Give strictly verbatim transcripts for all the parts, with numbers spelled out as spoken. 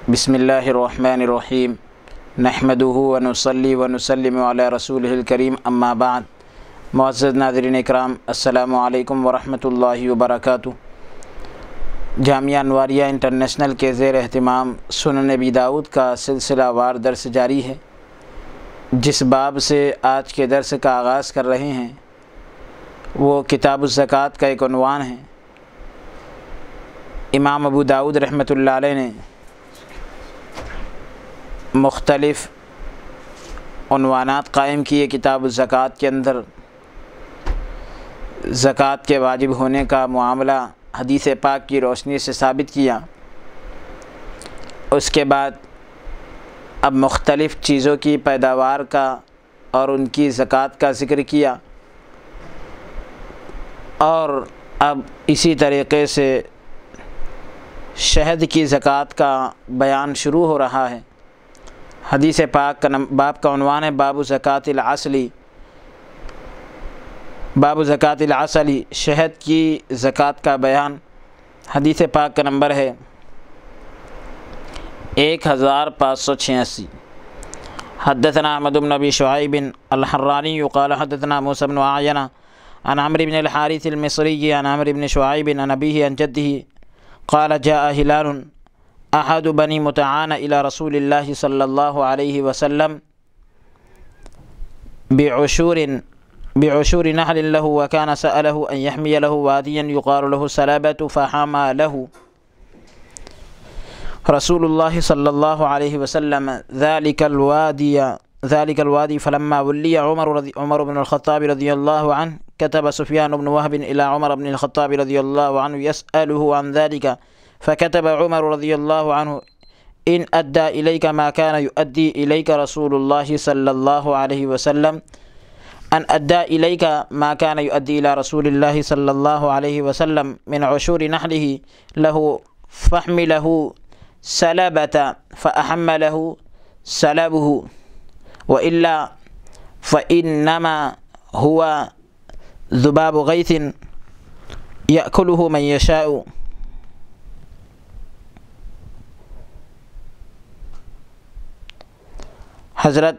بسم اللہ الرحمن الرحیم نحمدہ ونصلی ونسلم علی رسولہ الکریم اما بعد۔ معزز ناظرین اکرام، السلام علیکم ورحمۃ اللہ وبرکاتہ۔ جامعہ انواریہ انٹرنیشنل کے زیر اہتمام سنن ابی داؤد کا سلسلہ وار درس جاری ہے۔ جس باب سے آج کے درس کا آغاز کر رہے ہیں وہ کتاب الزکوٰۃ کا ایک عنوان ہے۔ امام ابو داؤد رحمۃ اللہ علیہ نے مختلف عنوانات قائم کیے کتاب الزکوٰۃ کے اندر۔ زکوٰۃ کے واجب ہونے کا معاملہ حدیث پاک کی روشنی سے ثابت کیا۔ اس کے بعد اب مختلف چیزوں کی پیداوار کا اور ان کی زکوٰۃ کا ذکر کیا، اور اب اسی طریقے سے شہد کی زکوٰۃ کا بیان شروع ہو رہا ہے۔ حدیث پاک کا باب کا عنوان ہے باب زکوٰۃ العسلی، باب زکوٰۃ العسلی، شہد کی زکوٰۃ کا بیان۔ حدیث پاک کا نمبر ہے ایک ہزار پانچ سو چھیاسی۔ حدثنا احمد بن ابی شعیب الحرانی قال حدثنا موسیٰ بن عیینہ عن عمرو بن الحارث المصری عن عمرو بن شعیب عن ابیہ عن جدہ قال جاء ہلال احد بنی متعان الى رسول اللہ صلی اللہ علیہ وسلم بعشور بعشور نحل له وكان سأله أن يحمي له واديا يقال له سلابة فحمى له رسول الله صلى الله عليه وسلم ذلك الوادي ذلك الوادي فلما ولي عمر رضي عمر بن الخطاب رضي الله عنه كتب سفيان بن وهب إلى عمر بن الخطاب رضي الله عنه يسأله عن ذلك فكتب عمر رضي الله عنه إن أدى إليك ما كان يؤدي إليك رسول الله صلى الله عليه وسلم أن أدى إليك ما كان يؤدي إلى رسول الله صلى الله عليه وسلم من عشور نحله له فاحمله سلبة فأحمله سلبه وإلا فإنما هو ذباب غيث يأكله من يشاء۔ حضرت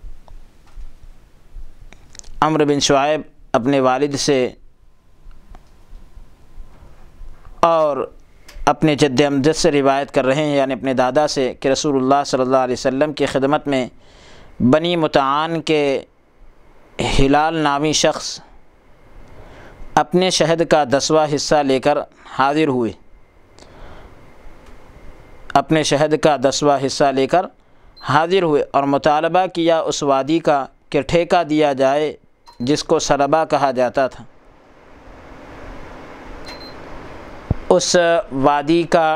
عمرو بن شعیب اپنے والد سے اور اپنے جد امجد سے روایت کر رہے ہیں، یعنی اپنے دادا سے، کہ رسول اللہ صلی اللہ علیہ وسلم کی خدمت میں بنی متعان کے ہلال نامی شخص اپنے شہد کا دسواں حصہ لے کر حاضر ہوئے اپنے شہد کا دسواں حصہ لے کر حاضر ہوئے اور مطالبہ کیا اس وادی کا کہ ٹھیکہ دیا جائے جس کو سلبہ کہا جاتا تھا۔ اس وادی کا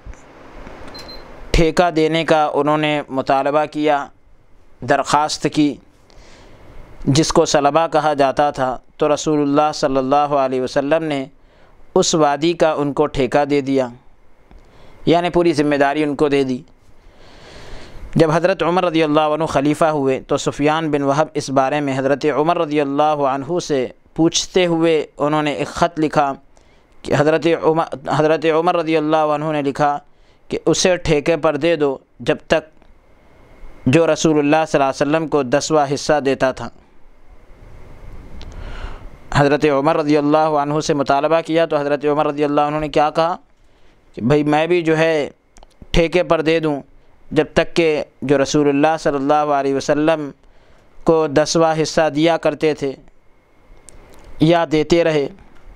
ٹھیکہ دینے کا انہوں نے مطالبہ کیا، درخواست کی، جس کو سلبہ کہا جاتا تھا، تو رسول اللہ صلی اللہ علیہ وسلم نے اس وادی کا ان کو ٹھیکہ دے دیا، یعنی پوری ذمہ داری ان کو دے دی۔ جب حضرت عمر رضی اللہ عنہ خلیفہ ہوئے تو سفیان بن وہب اس بارے میں حضرت عمر رضی اللہ عنہ سے پوچھتے ہوئے انہوں نے ایک خط لکھا کہ حضرت عمر حضرت عمر رضی اللہ عنہ نے لکھا کہ اسے ٹھیکے پر دے دو جب تک جو رسول اللہ صلی اللہ علیہ وسلم کو دسواں حصہ دیتا تھا۔ حضرت عمر رضی اللہ عنہ سے مطالبہ کیا تو حضرت عمر رضی اللہ عنہ نے کیا کہا کہ بھئی میں بھی جو ہے ٹھیکے پر دے دوں جب تک کہ جو رسول اللہ صلی اللہ علیہ وسلم کو دسواں حصہ دیا کرتے تھے یا دیتے رہے۔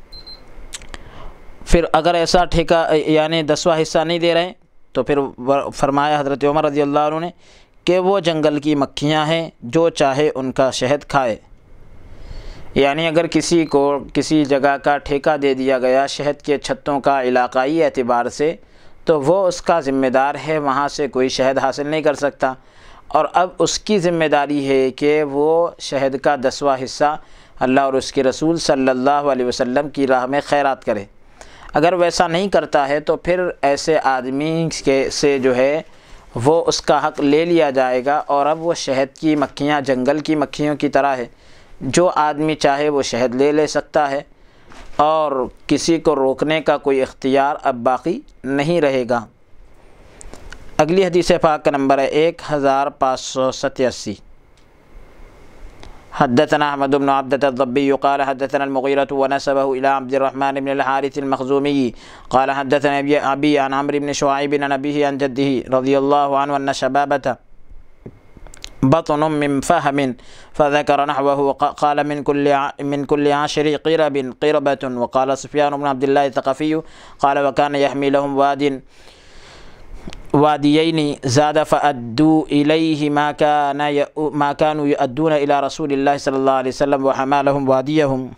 پھر اگر ایسا ٹھیکہ یعنی دسواں حصہ نہیں دے رہے تو پھر فرمایا حضرت عمر رضی اللہ عنہ نے کہ وہ جنگل کی مکھیاں ہیں، جو چاہے ان کا شہد کھائے۔ یعنی اگر کسی کو کسی جگہ کا ٹھیکہ دے دیا گیا شہد کے چھتوں کا علاقائی اعتبار سے، تو وہ اس کا ذمہ دار ہے، وہاں سے کوئی شہد حاصل نہیں کر سکتا، اور اب اس کی ذمہ داری ہے کہ وہ شہد کا دسواں حصہ اللہ اور اس کے رسول صلی اللہ علیہ وسلم کی راہ میں خیرات کرے۔ اگر ویسا نہیں کرتا ہے تو پھر ایسے آدمی کے سے جو ہے وہ اس کا حق لے لیا جائے گا، اور اب وہ شہد کی مکھیاں جنگل کی مکھیوں کی طرح ہے، جو آدمی چاہے وہ شہد لے لے سکتا ہے، اور کسی کو روکنے کا کوئی اختیار اب باقی نہیں رہے گا۔ اگلی حدیث پاک کا نمبر ہے ایک ہزار پانچ سو ستاسی۔ حدثنا احمد بن عبدة الضبي قال حدثنا المغيرة ونسبه إلى عبد الرحمن بن الحارث المخزومي قال حدثنا أبي عن عمرو بن شعيب عن أبيه عن جده رضي الله عنه أن شبابة بطن من فهم فذكر نحوه قال من كل من كل عشر قرب قربة. وقال سفيان بن عبد الله الثقفي قال وكان يحمي لهم واد واديين زاد فأدوا إليه ما كان ما كانوا يؤدون إلى رسول الله صلى الله عليه وسلم وحمى لهم واديهم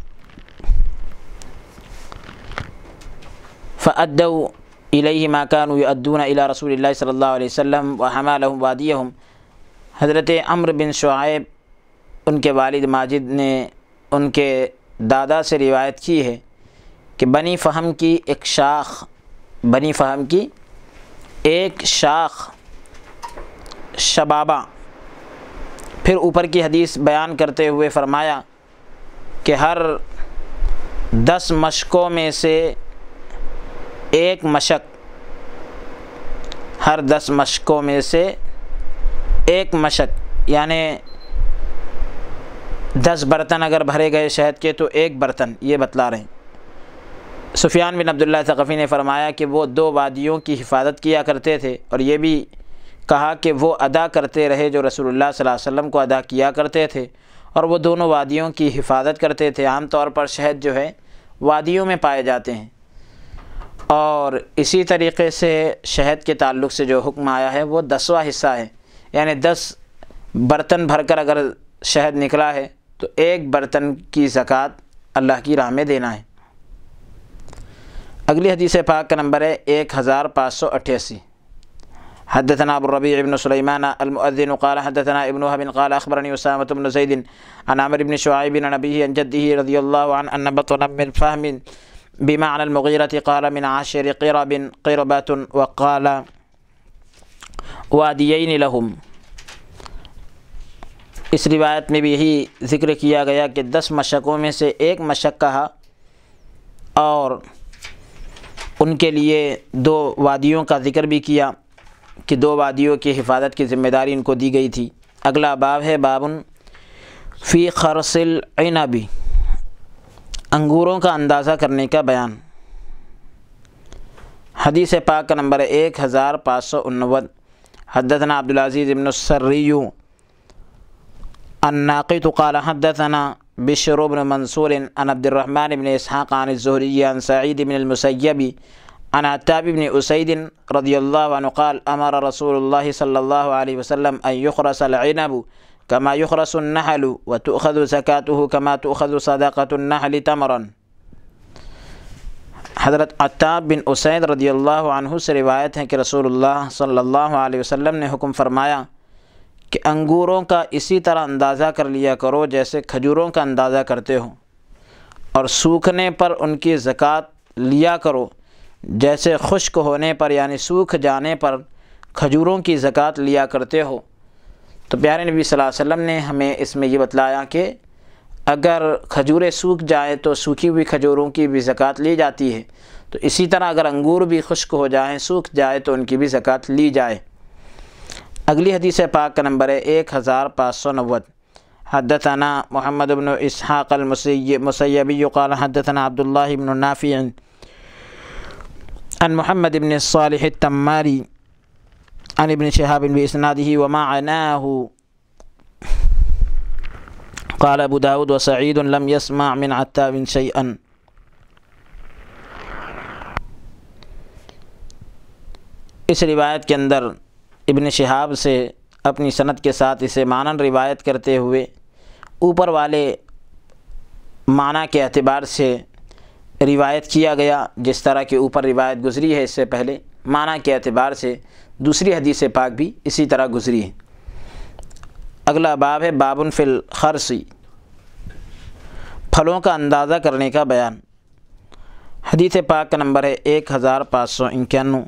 فأدوا إليه ما كانوا يؤدون إلى رسول الله صلى الله عليه وسلم وحمى لهم واديهم. حضرت عمرو بن شعیب ان کے والد ماجد نے ان کے دادا سے روایت کی ہے کہ بنی فہم کی ایک شاخ بنی فہم کی ایک شاخ شبابہ. پھر اوپر کی حدیث بیان کرتے ہوئے فرمایا کہ ہر دس مشقوں میں سے ایک مشق ہر دس مشقوں میں سے ایک مشق یعنی دس برتن اگر بھرے گئے شہد کے تو ایک برتن، یہ بتلا رہے ہیں. سفیان بن عبداللہ ثقفی نے فرمایا کہ وہ دو وادیوں کی حفاظت کیا کرتے تھے اور یہ بھی کہا کہ وہ ادا کرتے رہے جو رسول اللہ صلی اللہ علیہ وسلم کو ادا کیا کرتے تھے، اور وہ دونوں وادیوں کی حفاظت کرتے تھے. عام طور پر شہد جو ہے وادیوں میں پائے جاتے ہیں، اور اسی طریقے سے شہد کے تعلق سے جو حکم آیا ہے وہ دسواں حصہ ہے، یعنی دس برتن بھر کر اگر شہد نکلا ہے تو ایک برتن کی زکوٰۃ اللہ کی راہ میں دینا ہے. اگلی حدیث پاک کا نمبر ہے ایک ہزار پانچ سو اٹھاسی. حدثنا ابو الربيع بن سليمان المؤذن قال حدثنا ابن وهب قال اخبرني اسامة بن زيد عن عمرو بن شعيب عن ابيه عن جده رضي الله عنه ان بطنا من فهم بمعنى المغيرة قال من عشر قرب قربة وقال واديين لهم. اس روایت میں بھی یہی ذکر کیا گیا کہ دس مشقوں میں سے ایک مشق کہا اور ان کے لیے دو وادیوں کا ذکر بھی کیا کہ دو وادیوں کی حفاظت کی ذمہ داری ان کو دی گئی تھی. اگلا باب ہے بابن فی خرص العنب، انگوروں کا اندازہ کرنے کا بیان. حدیث پاک کا نمبر ہے ایک ہزار پانچ سو انوت. حدثنا عبدالعزیز بن السری الناقد قال حدثنا بشر بن منصور عن عبد الرحمن بن اسحاق عن الزهري عن سعيد بن المسيب عن عتاب بن اسيد رضي الله عنه قال امر رسول الله صلى الله عليه وسلم ان يخرس العنب كما يخرس النحل وتؤخذ زكاته كما تؤخذ صدقة النحل تمرا. حضرت عتاب بن اسید رضی اللہ عنہ سے روایت ہے کہ رسول اللہ صلی اللہ علیہ وسلم نے حکم فرمایا کہ انگوروں کا اسی طرح اندازہ کر لیا کرو جیسے کھجوروں کا اندازہ کرتے ہو، اور سوکھنے پر ان کی زکوٰۃ لیا کرو جیسے خشک ہونے پر یعنی سوکھ جانے پر کھجوروں کی زکوٰۃ لیا کرتے ہو. تو پیارے نبی صلی اللہ علیہ وسلم نے ہمیں اس میں یہ بتلایا کہ اگر کھجوریں سوکھ جائیں تو سوکھی ہوئی کھجوروں کی بھی زکوٰۃ لی جاتی ہے، تو اسی طرح اگر انگور بھی خشک ہو جائیں سوکھ جائے تو ان کی بھی زکوٰۃ لی جائے. اگلی حدیث پاک کا نمبر ہے ایک ہزار پانچ سو نوت. حدثنا محمد بن اسحاق المسیبی قال حدثنا عبد الله بن نافع عن محمد بن الصالح التماری عن ابن شهاب بإسناده ومعناه قال ابو داود وسعيد لم يسمع من عتاب شيئا. اس روایت کے اندر ابن شہاب سے اپنی سند کے ساتھ اسے معنی روایت کرتے ہوئے اوپر والے معنی کے اعتبار سے روایت کیا گیا جس طرح کے اوپر روایت گزری ہے. اس سے پہلے معنی کے اعتبار سے دوسری حدیث پاک بھی اسی طرح گزری ہے. اگلا باب ہے بابن فی الخرص، پھلوں کا اندازہ کرنے کا بیان. حدیث پاک کا نمبر ہے ایک ہزار پانچ سو اکیانوے.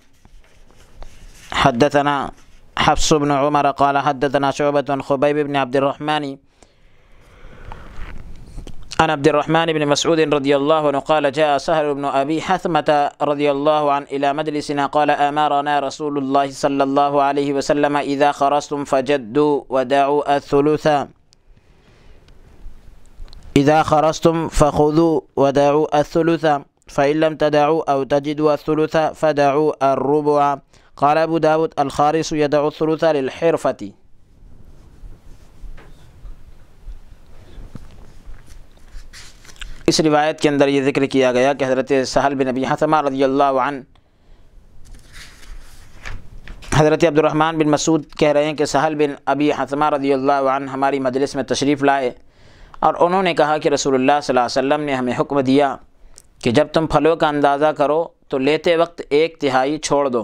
حدثنا حفص بن عمر قال حدثنا شعبة عن خبيب بن عبد الرحمن عن عبد الرحمن بن مسعود رضي الله عنه قال جاء سهل بن أبي حثمة رضي الله عنه إلى مجلسنا قال أمرنا رسول الله صلى الله عليه وسلم إذا خرجتم فجدوا ودعوا الثلث إذا خرجتم فخذوا ودعوا الثلث فإن لم تدعوا أو تجدوا الثلث فدعوا الربع. قال أبو داود الخارس يدعو الثلث للحرفة. اس روایت کے اندر یہ ذکر کیا گیا کہ حضرت سہل بن ابی حثمہ رضی اللہ عنہ حضرت عبد الرحمن بن مسعود کہہ رہے ہیں کہ سہل بن ابی حثمہ رضی اللہ عنہ ہماری مجلس میں تشریف لائے اور انہوں نے کہا کہ رسول اللہ صلی اللہ علیہ وسلم نے ہمیں حکم دیا کہ جب تم پھلوں کا اندازہ کرو تو لیتے وقت ایک تہائی چھوڑ دو.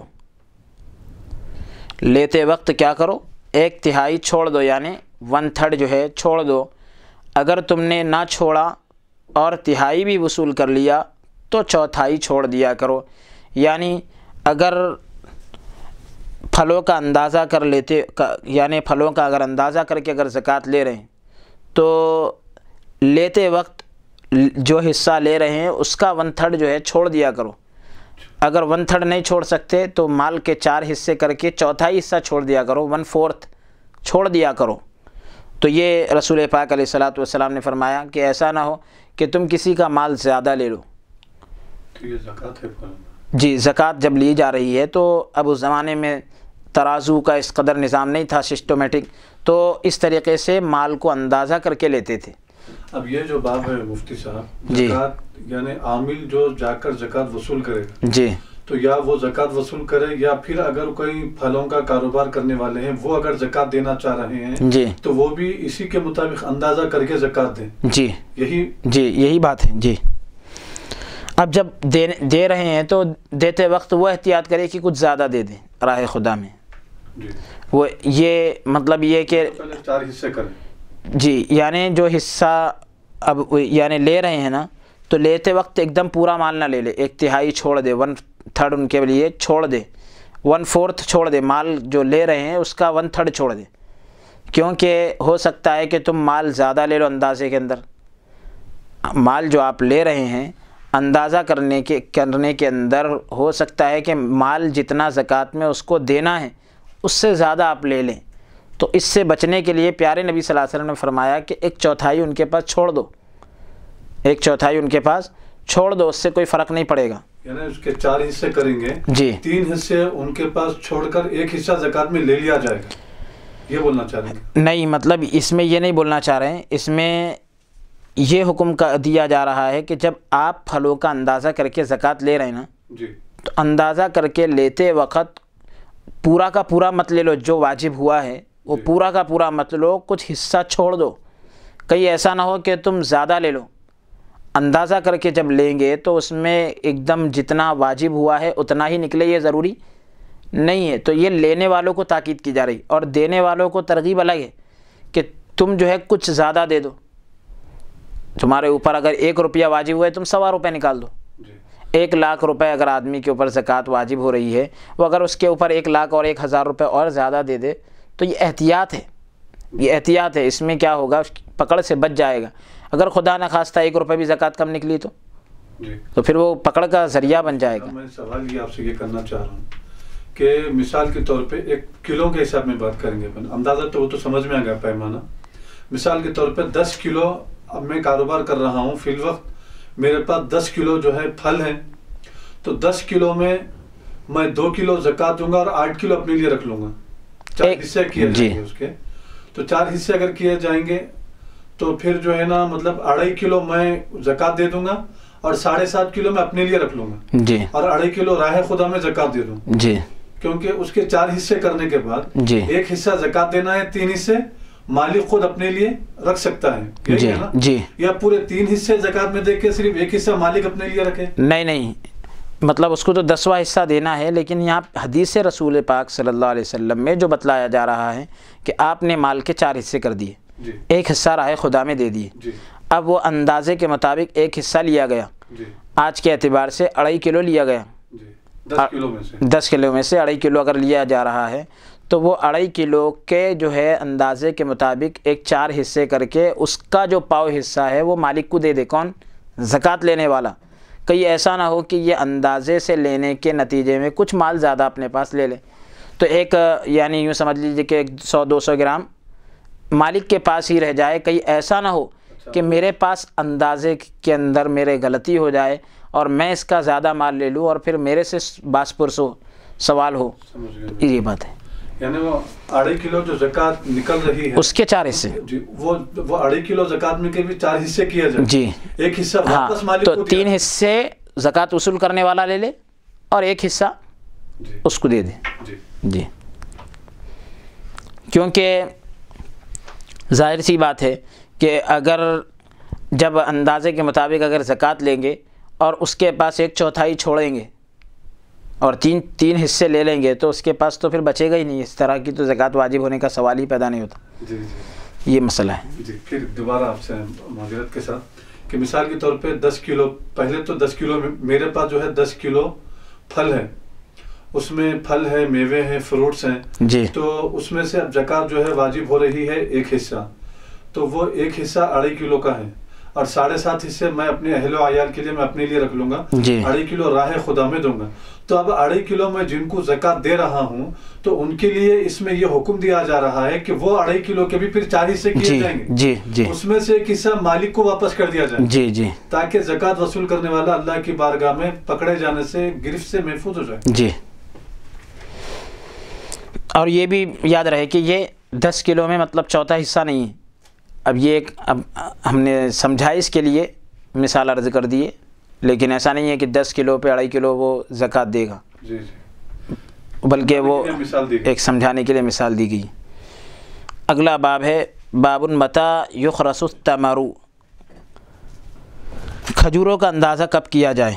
لیتے وقت کیا کرو؟ ایک تہائی چھوڑ دو، یعنی ون تھرڈ جو ہے چھوڑ دو. اگر تم نے نہ چھوڑا اور تہائی بھی وصول کر لیا تو چوتھائی چھوڑ دیا کرو. یعنی اگر پھلوں کا اندازہ کر لیتے یعنی پھلوں کا اگر اندازہ کر کے اگر زکوٰۃ لے رہے ہیں تو لیتے وقت جو حصہ لے رہے ہیں اس کا ون تھرڈ جو ہے چھوڑ دیا کرو. اگر ون تھرڈ نہیں چھوڑ سکتے تو مال کے چار حصے کر کے چوتھائی حصہ چھوڑ دیا کرو، ون فورتھ چھوڑ دیا کرو. تو یہ رسول پاک علیہ الصلوۃ والسلام نے فرمایا کہ ایسا نہ ہو کہ تم کسی کا مال زیادہ لے لو. یہ زکوٰۃ ہے. جی، زکوٰۃ جب لی جا رہی ہے تو اب اس زمانے میں ترازو کا اس قدر نظام نہیں تھا سسٹمیٹک، تو اس طریقے سے مال کو اندازہ کر کے لیتے تھے. اب یہ جو باب ہے مفتی صاحب، جی، زکوٰۃ یعنی عامل جو جا کر زکوٰۃ وصول کرے گا، جی، تو یا وہ زکوٰۃ وصول کرے یا پھر اگر کوئی پھلوں کا کاروبار کرنے والے ہیں وہ اگر زکوٰۃ دینا چاہ رہے ہیں جی، تو وہ بھی اسی کے مطابق اندازہ کر کے زکوٰۃ دیں. جی، یہی جی یہی بات ہے. جی، اب جب دے دے رہے ہیں تو دیتے وقت وہ احتیاط کرے کہ کچھ زیادہ دے دیں راہ خدا میں. جی، وہ یہ مطلب یہ کہ پہلے چار حصے کریں. جی، یعنی جو حصہ اب یعنی لے رہے ہیں نا تو لیتے وقت ایک دم پورا مال نہ لے لے، ایک تہائی چھوڑ دے، ون تھرڈ ان کے لیے چھوڑ دے، ون فورتھ چھوڑ دے. مال جو لے رہے ہیں اس کا ون تھرڈ چھوڑ دے، کیونکہ ہو سکتا ہے کہ تم مال زیادہ لے لو اندازے کے اندر. مال جو آپ لے رہے ہیں اندازہ کرنے کے کرنے کے اندر ہو سکتا ہے کہ مال جتنا زکوٰۃ میں اس کو دینا ہے اس سے زیادہ آپ لے لیں. تو اس سے بچنے کے لیے پیارے نبی صلی اللہ علیہ وسلم نے فرمایا کہ ایک چوتھائی ان کے پاس چھوڑ دو، ایک چوتھائی ان کے پاس چھوڑ دو، اس سے کوئی فرق نہیں پڑے گا. یعنی اس کے چار حصے کریں گے، جی، تین حصے ان کے پاس چھوڑ کر ایک حصہ زکوٰۃ میں لے لیا جائے گا، یہ بولنا چاہ رہے ہیں؟ نہیں، مطلب اس میں یہ نہیں بولنا چاہ رہے ہیں. اس میں یہ حکم کا دیا جا رہا ہے کہ جب آپ پھلوں کا اندازہ کر کے زکوٰۃ لے رہے ہیں نا، جی، تو اندازہ کر کے لیتے وقت پورا کا پورا مت لے لو، جو واجب ہوا ہے وہ پورا کا پورا مت لو، کچھ حصہ چھوڑ دو. کہیں ایسا نہ ہو کہ تم زیادہ لے لو. اندازہ کر کے جب لیں گے تو اس میں ایک دم جتنا واجب ہوا ہے اتنا ہی نکلے، یہ ضروری نہیں ہے. تو یہ لینے والوں کو تاکید کی جا رہی، اور دینے والوں کو ترغیب الگ ہے کہ تم جو ہے کچھ زیادہ دے دو. تمہارے اوپر اگر ایک روپیہ واجب ہوا ہے تم سوا روپے نکال دو. ایک لاکھ روپے اگر آدمی کے اوپر زکوٰۃ واجب ہو رہی ہے، وہ اگر اس کے اوپر ایک لاکھ اور ایک ہزار روپے اور زیادہ دے دے تو یہ احتیاط ہے، یہ احتیاط ہے. اس میں کیا ہوگا، پکڑ سے بچ جائے گا. اگر خدا نخواستہ ایک روپے بھی زکوٰۃ کم نکلی تو تو پھر وہ پکڑ کا ذریعہ بن جائے گا. میں سوال یہ آپ سے یہ کرنا چاہ رہا ہوں کہ مثال کے طور پہ ایک کلو کے حساب میں بات کریں گے، اندازہ تو وہ تو سمجھ میں آ گیا پیمانہ. مثال کے طور پہ دس کلو اب میں کاروبار کر رہا ہوں، فی الوقت میرے پاس دس کلو جو ہے پھل ہیں، تو دس کلو میں میں دو کلو زکوٰۃ دوں گا اور آٹھ کلو اپنے لیے رکھ لوں گا. چار حصے کیے جائیں گے اس کے، تو چار حصے اگر کیے جائیں گے تو پھر جو ہے نا مطلب اڑھائی کلو میں زکوٰۃ دے دوں گا اور ساڑھے سات کلو میں اپنے لیے رکھ لوں گا. جی، اور اڑھائی کلو راہ خدا میں زکوٰۃ دے دوں. جی، کیونکہ اس کے چار حصے کرنے کے بعد جی ایک حصہ زکوٰۃ دینا ہے، تین حصے مالک خود اپنے لیے رکھ سکتا ہے. جی، جی، یا پورے تین حصے زکوٰۃ میں دے کے صرف ایک حصہ مالک اپنے لیے رکھے؟ نہیں نہیں، مطلب اس کو تو دسواں حصہ دینا ہے، لیکن یہاں حدیث رسول پاک صلی اللہ علیہ وسلم میں جو بتلایا جا رہا ہے کہ آپ نے مال کے چار حصے کر دیے، جی، ایک حصہ راہ خدا میں دے دیے. جی، اب وہ اندازے کے مطابق ایک حصہ لیا گیا، جی، آج کے اعتبار سے اڑھائی کلو لیا گیا. جی، دس کلو میں سے دس کلو میں سے اڑھائی کلو اگر لیا جا رہا ہے تو وہ اڑائی کلو کے جو ہے اندازے کے مطابق ایک چار حصے کر کے اس کا جو پاؤ حصہ ہے وہ مالک کو دے دے. کون؟ زکوٰۃ لینے والا. کہیں ایسا نہ ہو کہ یہ اندازے سے لینے کے نتیجے میں کچھ مال زیادہ اپنے پاس لے لے. تو ایک یعنی یوں سمجھ لیجیے کہ سو دو سو گرام مالک کے پاس ہی رہ جائے. کہیں ایسا نہ ہو کہ میرے پاس اندازے کے اندر میرے غلطی ہو جائے اور میں اس کا زیادہ مال لے لوں اور پھر میرے سے باس پرسو سوال ہو. یہ بات ہے. یعنی وہ اڑھائی کلو جو زکوٰۃ نکل رہی ہے اس کے چار حصے جی وہ وہ اڑھائی کلو زکوٰۃ میں کے بھی چار حصے کیا جائے. جی ایک حصہ واپس مالک تو کو تین حصے زکوٰۃ وصول کرنے والا لے لے اور ایک حصہ اس کو دے دے. جی کیونکہ ظاہر سی بات ہے کہ اگر جب اندازے کے مطابق اگر زکوٰۃ لیں گے اور اس کے پاس ایک چوتھائی چھوڑیں گے اور تین تین حصے لے لیں گے تو اس کے پاس تو پھر بچے گا ہی نہیں. اس طرح کی تو زکوٰۃ واجب ہونے کا سوال ہی پیدا نہیں ہوتا. جی جی یہ مسئلہ ہے. جی پھر دوبارہ آپ سے معذرت کے ساتھ کہ مثال کے طور پہ دس کلو پہلے تو دس کلو میرے پاس جو ہے دس کلو پھل ہے, اس میں پھل ہے, میوے ہیں, فروٹس ہیں. جی تو اس میں سے اب زکوٰۃ جو ہے واجب ہو رہی ہے ایک حصہ, تو وہ ایک حصہ اڑھائی کلو کا ہے اور ساڑھے سات حصے میں اپنے اہل و عیال کے لیے میں اپنے لیے رکھ لوں گا. جی اڑھائی کلو راہ خدا میں دوں گا. تو اب اڑھائی کلو میں جن کو زکوٰۃ دے رہا ہوں تو ان کے لیے اس میں یہ حکم دیا جا رہا ہے کہ وہ اڑھائی کلو کے بھی پھر چار حصے کیے جی جائیں گے. جی جی اس میں سے ایک حصہ مالک کو واپس کر دیا جائے جی جی تاکہ زکوٰۃ وصول کرنے والا اللہ کی بارگاہ میں پکڑے جانے سے گرفت سے محفوظ ہو جائے. جی اور یہ بھی یاد رہے کہ یہ دس کلو میں مطلب چوتھا حصہ نہیں ہے. اب یہ ایک اب ہم نے سمجھائش کے لیے مثال عرض کر دیے, لیکن ایسا نہیں ہے کہ دس کلو پہ اڑھائی کلو وہ زکوٰۃ دے گا, جی جی بلکہ وہ مثال دی گئی. ایک سمجھانے کے لیے مثال دی گئی. اگلا باب ہے باب متى یخرس الثمر, کھجوروں کا اندازہ کب کیا جائے.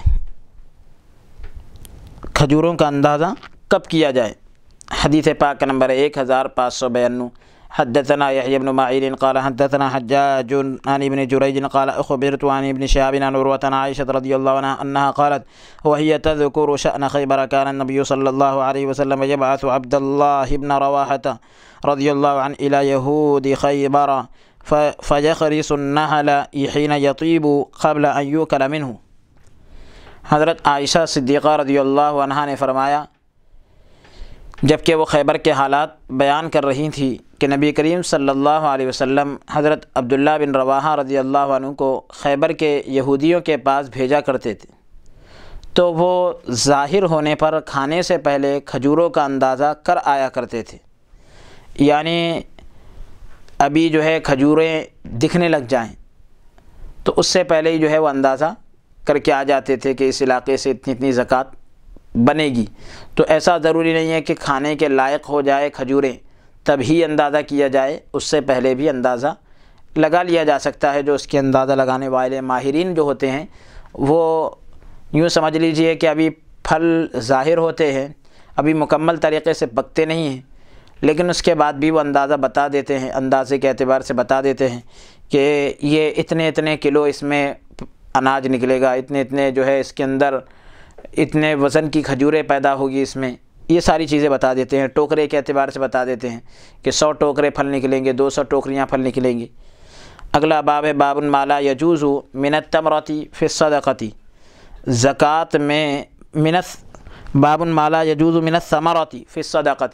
کھجوروں کا اندازہ کب کیا جائے. حدیث پاک کا نمبر ہے ایک ہزار پانچ سو بیانو. حدثنا يحيى بن معين قال حدثنا حجاج عن ابن جريج قال أخبرت عن ابن شهاب عن عروة عن عائشة رضي الله عنها أنها قالت وهي تذكر شأن خيبر كان النبي صلى الله عليه وسلم يبعث عبد الله بن رواحة رضي الله عنه إلى يهود خيبر فيخرس النهل حين يطيب قبل أن يؤكل منه. حضرت عائشہ صدیقہ رضی اللہ عنہا نے فرمایا جب کہ وہ خیبر کے حالات بیان کر رہی تھی کہ نبی کریم صلی اللہ علیہ وسلم حضرت عبداللہ بن رواحہ رضی اللہ عنہ کو خیبر کے یہودیوں کے پاس بھیجا کرتے تھے, تو وہ ظاہر ہونے پر کھانے سے پہلے کھجوروں کا اندازہ کر آیا کرتے تھے. یعنی ابھی جو ہے کھجوریں دکھنے لگ جائیں تو اس سے پہلے ہی جو ہے وہ اندازہ کر کے آ جاتے تھے کہ اس علاقے سے اتنی اتنی زکوٰۃ بنے گی. تو ایسا ضروری نہیں ہے کہ کھانے کے لائق ہو جائے کھجوریں تب ہی اندازہ کیا جائے, اس سے پہلے بھی اندازہ لگا لیا جا سکتا ہے. جو اس کے اندازہ لگانے والے ماہرین جو ہوتے ہیں وہ یوں سمجھ لیجئے کہ ابھی پھل ظاہر ہوتے ہیں, ابھی مکمل طریقے سے پکتے نہیں ہیں, لیکن اس کے بعد بھی وہ اندازہ بتا دیتے ہیں, اندازے کے اعتبار سے بتا دیتے ہیں کہ یہ اتنے اتنے کلو اس میں اناج نکلے گا, اتنے اتنے جو ہے اس کے اندر اتنے وزن کی کھجوریں پیدا ہوگی اس میں. یہ ساری چیزیں بتا دیتے ہیں. ٹوکرے کے اعتبار سے بتا دیتے ہیں کہ سو ٹوکرے پھل نکلیں گے, دو سو ٹوکریاں پھل نکلیں گی. اگلا باب ہے باب ما لا یجوز من التمرۃ فی الصدقۃ, زکوٰۃ میں من باب ما لا یجوز من الثمرۃ فی الصدقۃ,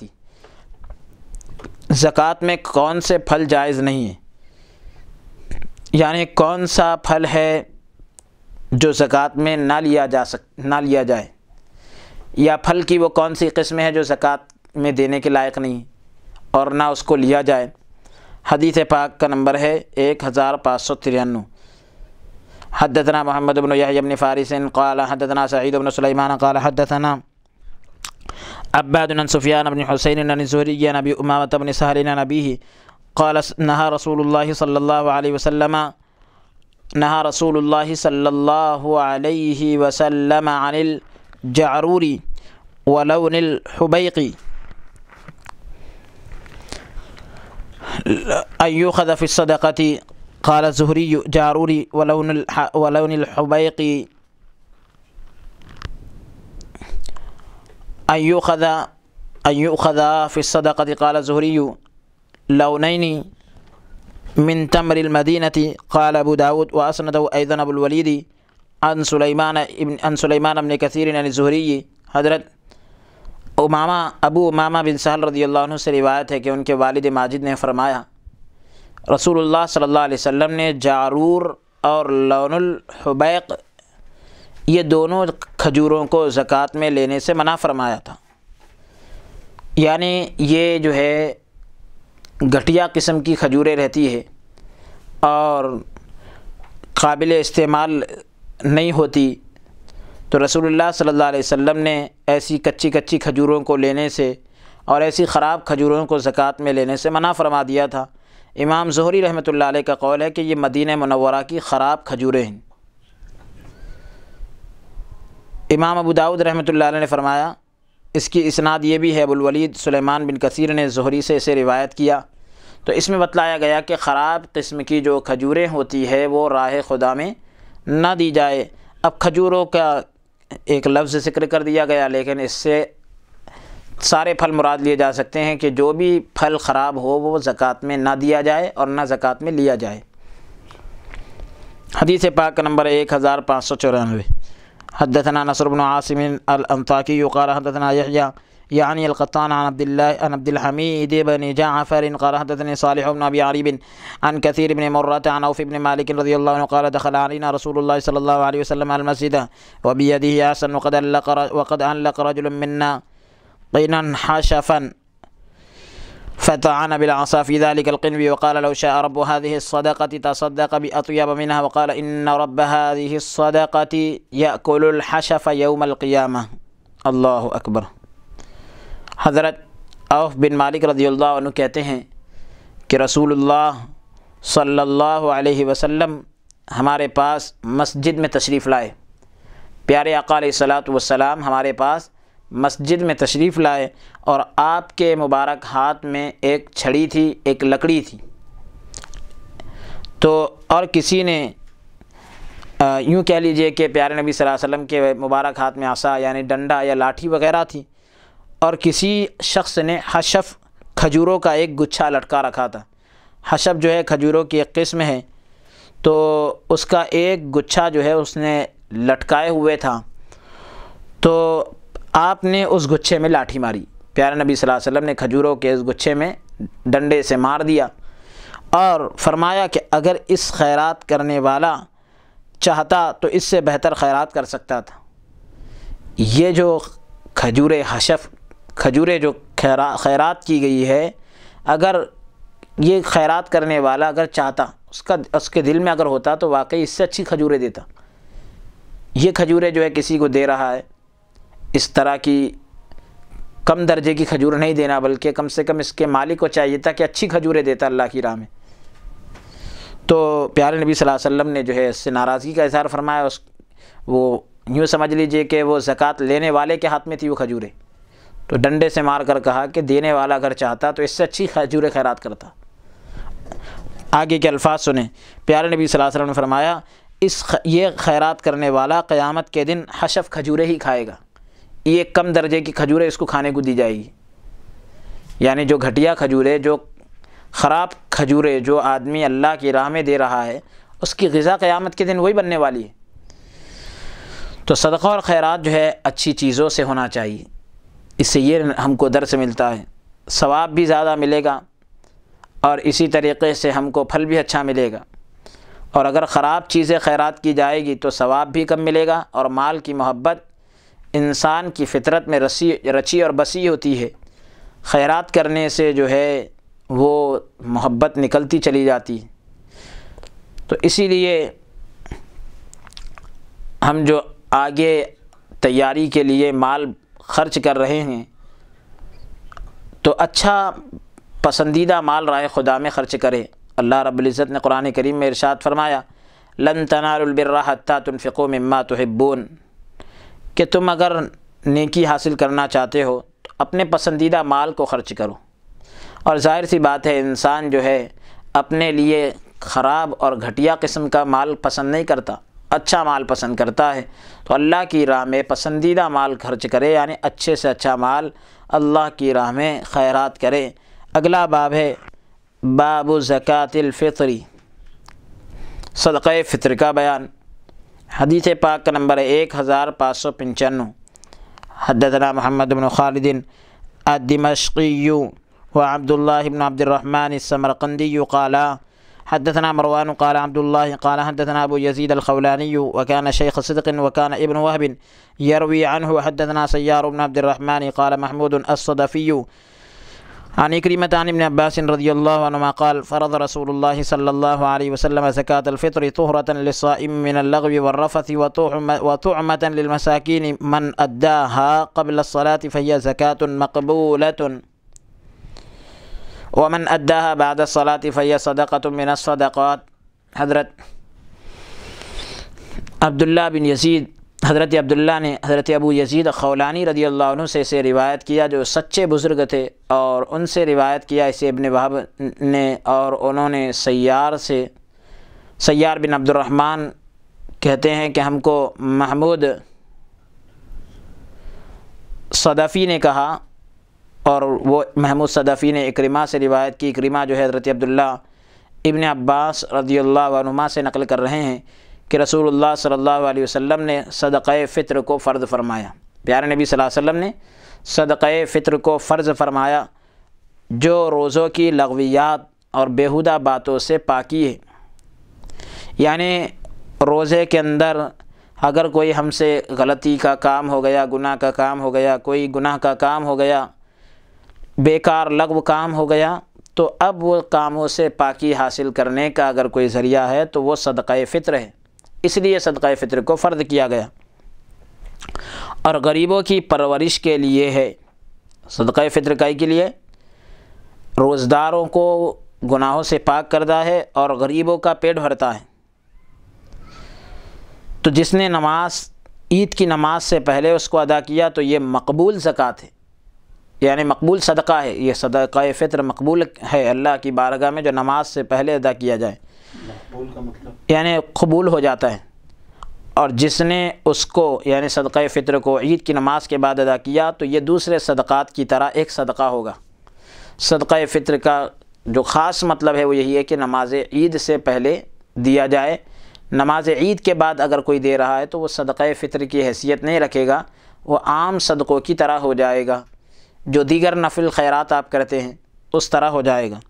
زکوٰۃ میں کون سے پھل جائز نہیں ہیں, یعنی کون سا پھل ہے جو زکوٰۃ میں نہ لیا جا سک نہ لیا جائے, یا پھل کی وہ کون سی قسمیں ہیں جو زکوٰۃ میں دینے کے لائق نہیں اور نہ اس کو لیا جائے. حدیث پاک کا نمبر ہے ایک ہزار پانچ سو ترانوے. حدثنا محمد بن یحییٰ بن فارس قال حدثنا سعید بن سلیمان قال حدثنا عباد بن سفیان بن حسین بن الزہری عن ابی امامۃ بن سہل عن ابیہ قال نہى رسول اللہ صلی اللہ علیہ وسلم نہى رسول اللہ صلی اللہ علیہ وسلم عن الجعرور ولون الحبیق ان یؤخذ فی الصدقۃ. قال الزہری جعروری ولون ولون الحبیق ان یؤخذ أن يؤخذ في الصدقة قال الزهري لونين من تمر المدينة قال أبو داود وأسنده أيضا أبو الوليد عن سليمان ابن عن سليمان بن كثير عن الزهري. حضرت امامہ ابو امامہ بن سہل رضی اللہ عنہ سے روایت ہے کہ ان کے والد ماجد نے فرمایا رسول اللہ صلی اللہ علیہ وسلم نے جارور اور لون الحبیق یہ دونوں کھجوروں کو زکوٰۃ میں لینے سے منع فرمایا تھا. یعنی یہ جو ہے گھٹیا قسم کی کھجوریں رہتی ہے اور قابل استعمال نہیں ہوتی، تو رسول اللہ صلی اللہ علیہ وسلم نے ایسی کچی کچی کھجوروں کو لینے سے اور ایسی خراب کھجوروں کو زکوٰۃ میں لینے سے منع فرما دیا تھا. امام زہری رحمۃ اللہ علیہ کا قول ہے کہ یہ مدینہ منورہ کی خراب کھجوریں ہیں. امام ابو داؤد رحمۃ اللہ علیہ نے فرمایا اس کی اسناد یہ بھی ہے، ابو الولید سلیمان بن کثیر نے زہری سے اسے روایت کیا. تو اس میں بتلایا گیا کہ خراب قسم کی جو کھجوریں ہوتی ہے وہ راہ خدا میں نہ دی جائے. اب کھجوروں کا ایک لفظ ذکر کر دیا گیا، لیکن اس سے سارے پھل مراد لیے جا سکتے ہیں کہ جو بھی پھل خراب ہو وہ زکوٰۃ میں نہ دیا جائے اور نہ زکوٰۃ میں لیا جائے. حدیث پاک نمبر ایک ہزار پانچ سو چورانوے. حدثنا نصر بن عاصم الانطاکی قال حدثنا یحییٰ یعنی القطان عن عبد الله عن عبد الحمید بن جعفر قال حدثني صالح بن ابي عريب عن كثير بن مرة عن عوف بن مالك رضي الله عنه قال دخل علينا رسول الله صلى الله عليه وسلم على المسجد وبيده عصا وقد علق وقد علق رجل منا قينا حشفا فطعن بالعصا في ذلك القنب وقال لو شاء رب هذه الصدقة تصدق بأطيب منها وقال إن رب هذه الصدقة يأكل الحشف يوم القيامة. اللہ اکبر. حضرت عوف بن مالک رضی اللہ عنہ کہتے ہیں کہ رسول اللہ صلی اللہ علیہ وسلم ہمارے پاس مسجد میں تشریف لائے. پیارے آقا علیہ الصلاۃ والسلام ہمارے پاس مسجد میں تشریف لائے اور آپ کے مبارک ہاتھ میں ایک چھڑی تھی، ایک لکڑی تھی. تو اور کسی نے یوں کہہ لیجئے کہ پیارے نبی صلی اللہ علیہ وسلم کے مبارک ہاتھ میں عصا یعنی ڈنڈا یا لاٹھی وغیرہ تھی، اور کسی شخص نے حشف کھجوروں کا ایک گچھا لٹکا رکھا تھا. حشف جو ہے کھجوروں کی ایک قسم ہے، تو اس کا ایک گچھا جو ہے اس نے لٹکائے ہوئے تھا. تو آپ نے اس گچھے میں لاٹھی ماری. پیارے نبی صلی اللہ علیہ وسلم نے کھجوروں کے اس گچھے میں ڈنڈے سے مار دیا اور فرمایا کہ اگر اس خیرات کرنے والا چاہتا تو اس سے بہتر خیرات کر سکتا تھا. یہ جو کھجور حشف کھجوریں جو خیرات کی گئی ہے، اگر یہ خیرات کرنے والا اگر چاہتا، اس کا اس کے دل میں اگر ہوتا تو واقعی اس سے اچھی کھجوریں دیتا. یہ کھجوریں جو ہے کسی کو دے رہا ہے، اس طرح کی کم درجے کی کھجور نہیں دینا، بلکہ کم سے کم اس کے مالک کو چاہیے تھا کہ اچھی کھجوریں دیتا اللہ کی راہ میں. تو پیارے نبی صلی اللہ علیہ وسلم نے جو ہے اس سے ناراضگی کا اظہار فرمایا. اس وہ یوں سمجھ لیجئے کہ وہ زکوٰۃ لینے والے کے ہاتھ میں تھی وہ کھجوریں، تو ڈنڈے سے مار کر کہا کہ دینے والا اگر چاہتا تو اس سے اچھی کھجوریں خیرات کرتا. آگے کے الفاظ سنیں. پیارے نبی صلی اللہ علیہ وسلم نے فرمایا اس یہ خیرات کرنے والا قیامت کے دن حشف کھجوریں ہی کھائے گا. یہ کم درجے کی کھجوریں اس کو کھانے کو دی جائے گی. یعنی جو گھٹیا کھجوریں، جو خراب کھجوریں جو آدمی اللہ کی راہ میں دے رہا ہے، اس کی غذا قیامت کے دن وہی بننے والی ہے. تو صدقہ اور خیرات جو ہے اچھی چیزوں سے ہونا چاہیے. اس سے یہ ہم کو درس ملتا ہے، ثواب بھی زیادہ ملے گا اور اسی طریقے سے ہم کو پھل بھی اچھا ملے گا. اور اگر خراب چیزیں خیرات کی جائے گی تو ثواب بھی کم ملے گا. اور مال کی محبت انسان کی فطرت میں رسی رچی اور بسی ہوتی ہے. خیرات کرنے سے جو ہے وہ محبت نکلتی چلی جاتی ہے. تو اسی لیے ہم جو آگے تیاری کے لیے مال خرچ کر رہے ہیں تو اچھا پسندیدہ مال راہ خدا میں خرچ کرے. اللہ رب العزت نے قرآن کریم میں ارشاد فرمایا لن تنالوا البر حتى تنفقوا مما تحبون، کہ تم اگر نیکی حاصل کرنا چاہتے ہو تو اپنے پسندیدہ مال کو خرچ کرو. اور ظاہر سی بات ہے انسان جو ہے اپنے لیے خراب اور گھٹیا قسم کا مال پسند نہیں کرتا، اچھا مال پسند کرتا ہے، تو اللہ کی راہ میں پسندیدہ مال خرچ کرے، یعنی اچھے سے اچھا مال اللہ کی راہ میں خیرات کرے۔ اگلا باب ہے باب زکوٰۃ الفطری، صدقہ فطر کا بیان۔ حدیث پاک کا نمبر ہے ایک ہزار پانچ سو پنچانوے۔ حدثنا محمد بن خالد الدمشقی وعبد الله بن عبد الرحمن السمرقندي قال حدثنا مروان قال عبد الله قال حدثنا أبو يزيد الخولاني وكان شيخ صدق وكان ابن وهب يروي عنه. حدثنا سيار بن عبد الرحمن قال محمود الصدفي عن إكرمة عن ابن عباس رضي الله عنهما قال فرض رسول الله صلى الله عليه وسلم زكاة الفطر طهرة للصائم من اللغو والرفث وطعمة للمساكين من أداها قبل الصلاة فهي زكاة مقبولة ومن أداها بعد الصلاة فهي صدقة من الصدقات. حضرت عبداللہ بن یزید حضرت عبداللہ نے حضرت ابو یزید خولانی رضی اللہ عنہ سے اسے روایت کیا جو سچے بزرگ تھے، اور ان سے روایت کیا اسے ابن وہب نے، اور انہوں نے سیار سے سیار بن عبد الرحمن کہتے ہیں کہ ہم کو محمود صدفی نے کہا، اور وہ محمود صدفی نے اکرمہ سے روایت کی۔ اکرمہ جو ہے حضرت عبداللہ ابن عباس رضی اللہ عنہما سے نقل کر رہے ہیں کہ رسول اللہ صلی اللہ علیہ وسلم نے صدقہ فطر کو فرض فرمایا، پیارے نبی صلی اللہ علیہ وسلم نے صدقہ فطر کو فرض فرمایا جو روزوں کی لغویات اور بیہودہ باتوں سے پاکی ہے، یعنی روزے کے اندر اگر کوئی ہم سے غلطی کا کام ہو گیا، گناہ کا کام ہو گیا، کوئی گناہ کا کام ہو گیا، بیکار لغو کام ہو گیا، تو اب وہ کاموں سے پاکی حاصل کرنے کا اگر کوئی ذریعہ ہے تو وہ صدقہ فطر ہے، اس لیے صدقہ فطر کو فرض کیا گیا۔ اور غریبوں کی پرورش کے لیے ہے صدقہ فطر، کائی کے لیے؟ روزداروں کو گناہوں سے پاک کرتا ہے اور غریبوں کا پیٹ بھرتا ہے۔ تو جس نے نماز عید کی نماز سے پہلے اس کو ادا کیا تو یہ مقبول زکوٰۃ ہے، یعنی مقبول صدقہ ہے، یہ صدقہ فطر مقبول ہے اللہ کی بارگاہ میں جو نماز سے پہلے ادا کیا جائے، مقبول کا مطلب یعنی قبول ہو جاتا ہے۔ اور جس نے اس کو یعنی صدقہ فطر کو عید کی نماز کے بعد ادا کیا تو یہ دوسرے صدقات کی طرح ایک صدقہ ہوگا۔ صدقہ فطر کا جو خاص مطلب ہے وہ یہی ہے کہ نماز عید سے پہلے دیا جائے، نماز عید کے بعد اگر کوئی دے رہا ہے تو وہ صدقہ فطر کی حیثیت نہیں رکھے گا، وہ عام صدقوں کی طرح ہو جائے گا، جو دیگر نفل خیرات آپ کرتے ہیں اس طرح ہو جائے گا۔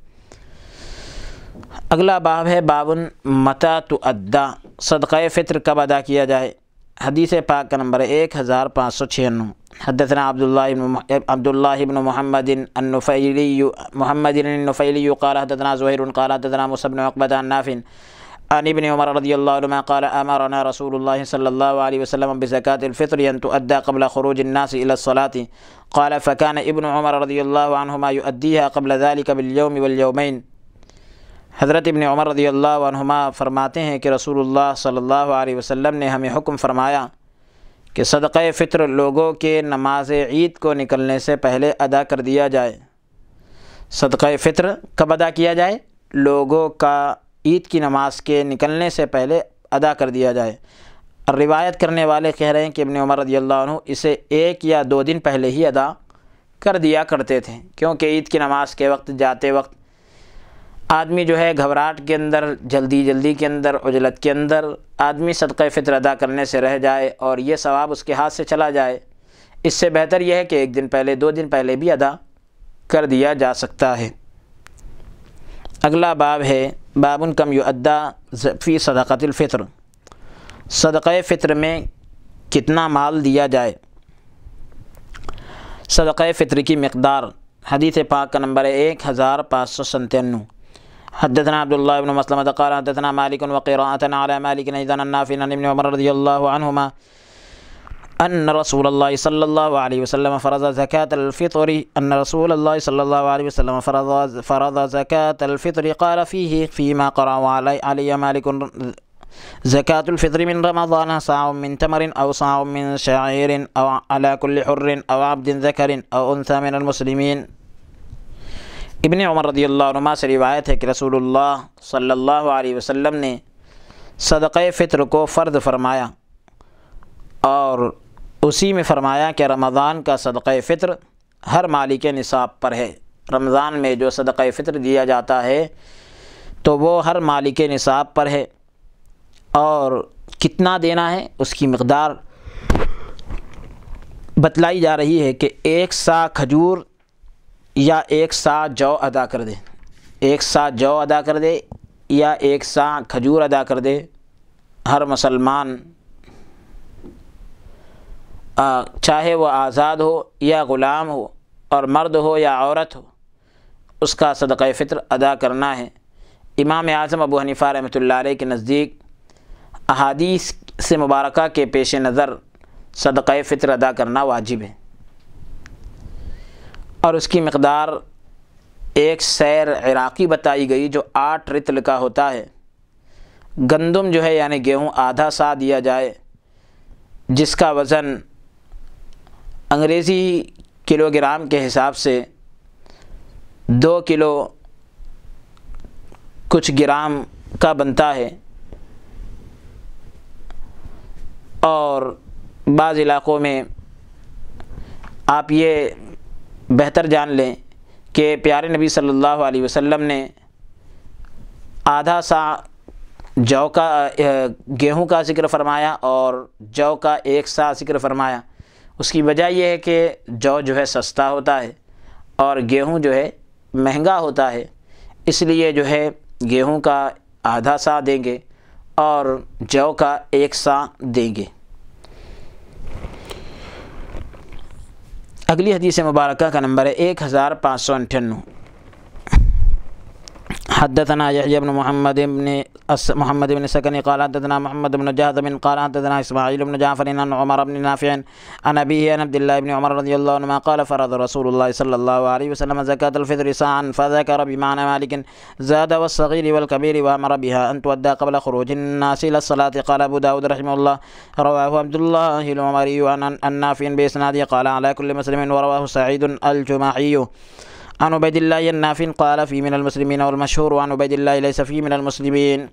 اگلا باب ہے بابن متی تؤدی، صدقہ فطر کب ادا کیا جائے۔ حدیث پاک کا نمبر ہے ایک ہزار پانچ سو چھیانوے۔ حدثنا عبداللہ بن عبداللہ بن محمد النفیلی محمد النفیلی قال حدثنا زہیر قال حدثنا موسیٰ بن عقبہ عن نافع عن ابن عمر رضی اللہ عنہما قال امرنا رسول اللہ صلی اللہ علیہ وسلم بزکاة الفطر ان تؤدى قبل خروج الناس الى الصلاة قال فكان ابن عمر رضی اللہ عنہما يؤديها قبل ذلك باليوم واليومين۔ حضرت ابن عمر رضی اللہ عنہما فرماتے ہیں کہ رسول اللہ صلی اللہ علیہ وسلم نے ہمیں حکم فرمایا کہ صدقہ فطر لوگوں کے نماز عید کو نکلنے سے پہلے ادا کر دیا جائے۔ صدقہ فطر کب ادا کیا جائے؟ لوگوں کا عید کی نماز کے نکلنے سے پہلے ادا کر دیا جائے۔ اور روایت کرنے والے کہہ رہے ہیں کہ ابن عمر رضی اللہ عنہ اسے ایک یا دو دن پہلے ہی ادا کر دیا کرتے تھے، کیونکہ عید کی نماز کے وقت جاتے وقت آدمی جو ہے گھبراہٹ کے اندر، جلدی جلدی کے اندر، عجلت کے اندر آدمی صدقہ فطر ادا کرنے سے رہ جائے اور یہ ثواب اس کے ہاتھ سے چلا جائے، اس سے بہتر یہ ہے کہ ایک دن پہلے دو دن پہلے بھی ادا کر دیا جا سکتا ہے۔ اگلا باب ہے بابن کم یؤدی فی صدقۃ الفطر، صدقہ فطر میں کتنا مال دیا جائے۔ صدقہ فطر کی مقدار، حدیث پاک کا نمبر ہے ایک ہزار پانچ سو ستانوے۔ حدثنا عبداللہ بن مسلمة قال حدثنا مالک وقراءة على مالک ایضا عن نافع عن ابن عمر رضی اللہ عنہما ان رسول اللہ صلی اللہ علیہ وسلم فرض زکاة الفطر ان رسول اللہ صلی اللہ علیہ وسلم فرض فرض زکاة الفطر قال فيه فيما قرأ علی مالک زکاة الفطر من رمضان صاع من تمر او صاع من شعير او على كل حر او عبد ذكر او انثى من المسلمین۔ ابن عمر رضی اللہ عنہ سے روایت ہے کہ رسول اللہ صلی اللہ علیہ وسلم نے صدقہ فطر کو فرض فرمایا، اور اسی میں فرمایا کہ رمضان کا صدقہ فطر ہر مالک نصاب پر ہے۔ رمضان میں جو صدقہ فطر دیا جاتا ہے تو وہ ہر مالک نصاب پر ہے، اور کتنا دینا ہے اس کی مقدار بتلائی جا رہی ہے کہ ایک سا کھجور یا ایک سا جو ادا کر دے، ایک سا جو ادا کر دے یا ایک سا کھجور ادا کر دے۔ ہر مسلمان چاہے وہ آزاد ہو یا غلام ہو، اور مرد ہو یا عورت ہو، اس کا صدقہ فطر ادا کرنا ہے۔ امام اعظم ابو حنیفہ رحمۃ اللہ علیہ کے نزدیک احادیث سے مبارکہ کے پیش نظر صدقہ فطر ادا کرنا واجب ہے، اور اس کی مقدار ایک سیر عراقی بتائی گئی جو آٹھ رطل کا ہوتا ہے۔ گندم جو ہے یعنی گیہوں آدھا سا دیا جائے، جس کا وزن انگریزی کلو گرام کے حساب سے دو کلو کچھ گرام کا بنتا ہے، اور بعض علاقوں میں آپ یہ بہتر جان لیں کہ پیارے نبی صلی اللہ علیہ وسلم نے آدھا سا جو کا گیہوں کا ذکر فرمایا اور جو کا ایک سا ذکر فرمایا۔ اس کی وجہ یہ ہے کہ جو جو ہے سستا ہوتا ہے اور گیہوں جو ہے مہنگا ہوتا ہے، اس لیے جو ہے گیہوں کا آدھا سا دیں گے اور جو کا ایک سا دیں گے۔ اگلی حدیث مبارکہ کا نمبر ہے ایک ہزار پانچ سو اٹھانوے۔ حدثنا يحيى بن محمد بن محمد بن سكن قال حدثنا محمد بن جهضم قال حدثنا اسماعيل بن جعفر عن عمر بن نافع عن ابيه عن عبد الله بن عمر رضي الله عنهما قال فرض رسول الله صلى الله عليه وسلم زكاة الفطر صاعا، فذكر بمعنى مالك زاد والصغير والكبير وامر بها ان تؤدى قبل خروج الناس الى الصلاة. قال ابو داود رحمه الله رواه عبد الله العمري عن النافع باسناده قال على كل مسلم، ورواه سعيد الجماحي عن عبید اللہ النافع قال فی من المسلمین، والمشہور عن عبید اللہ لیس فی من المسلمین۔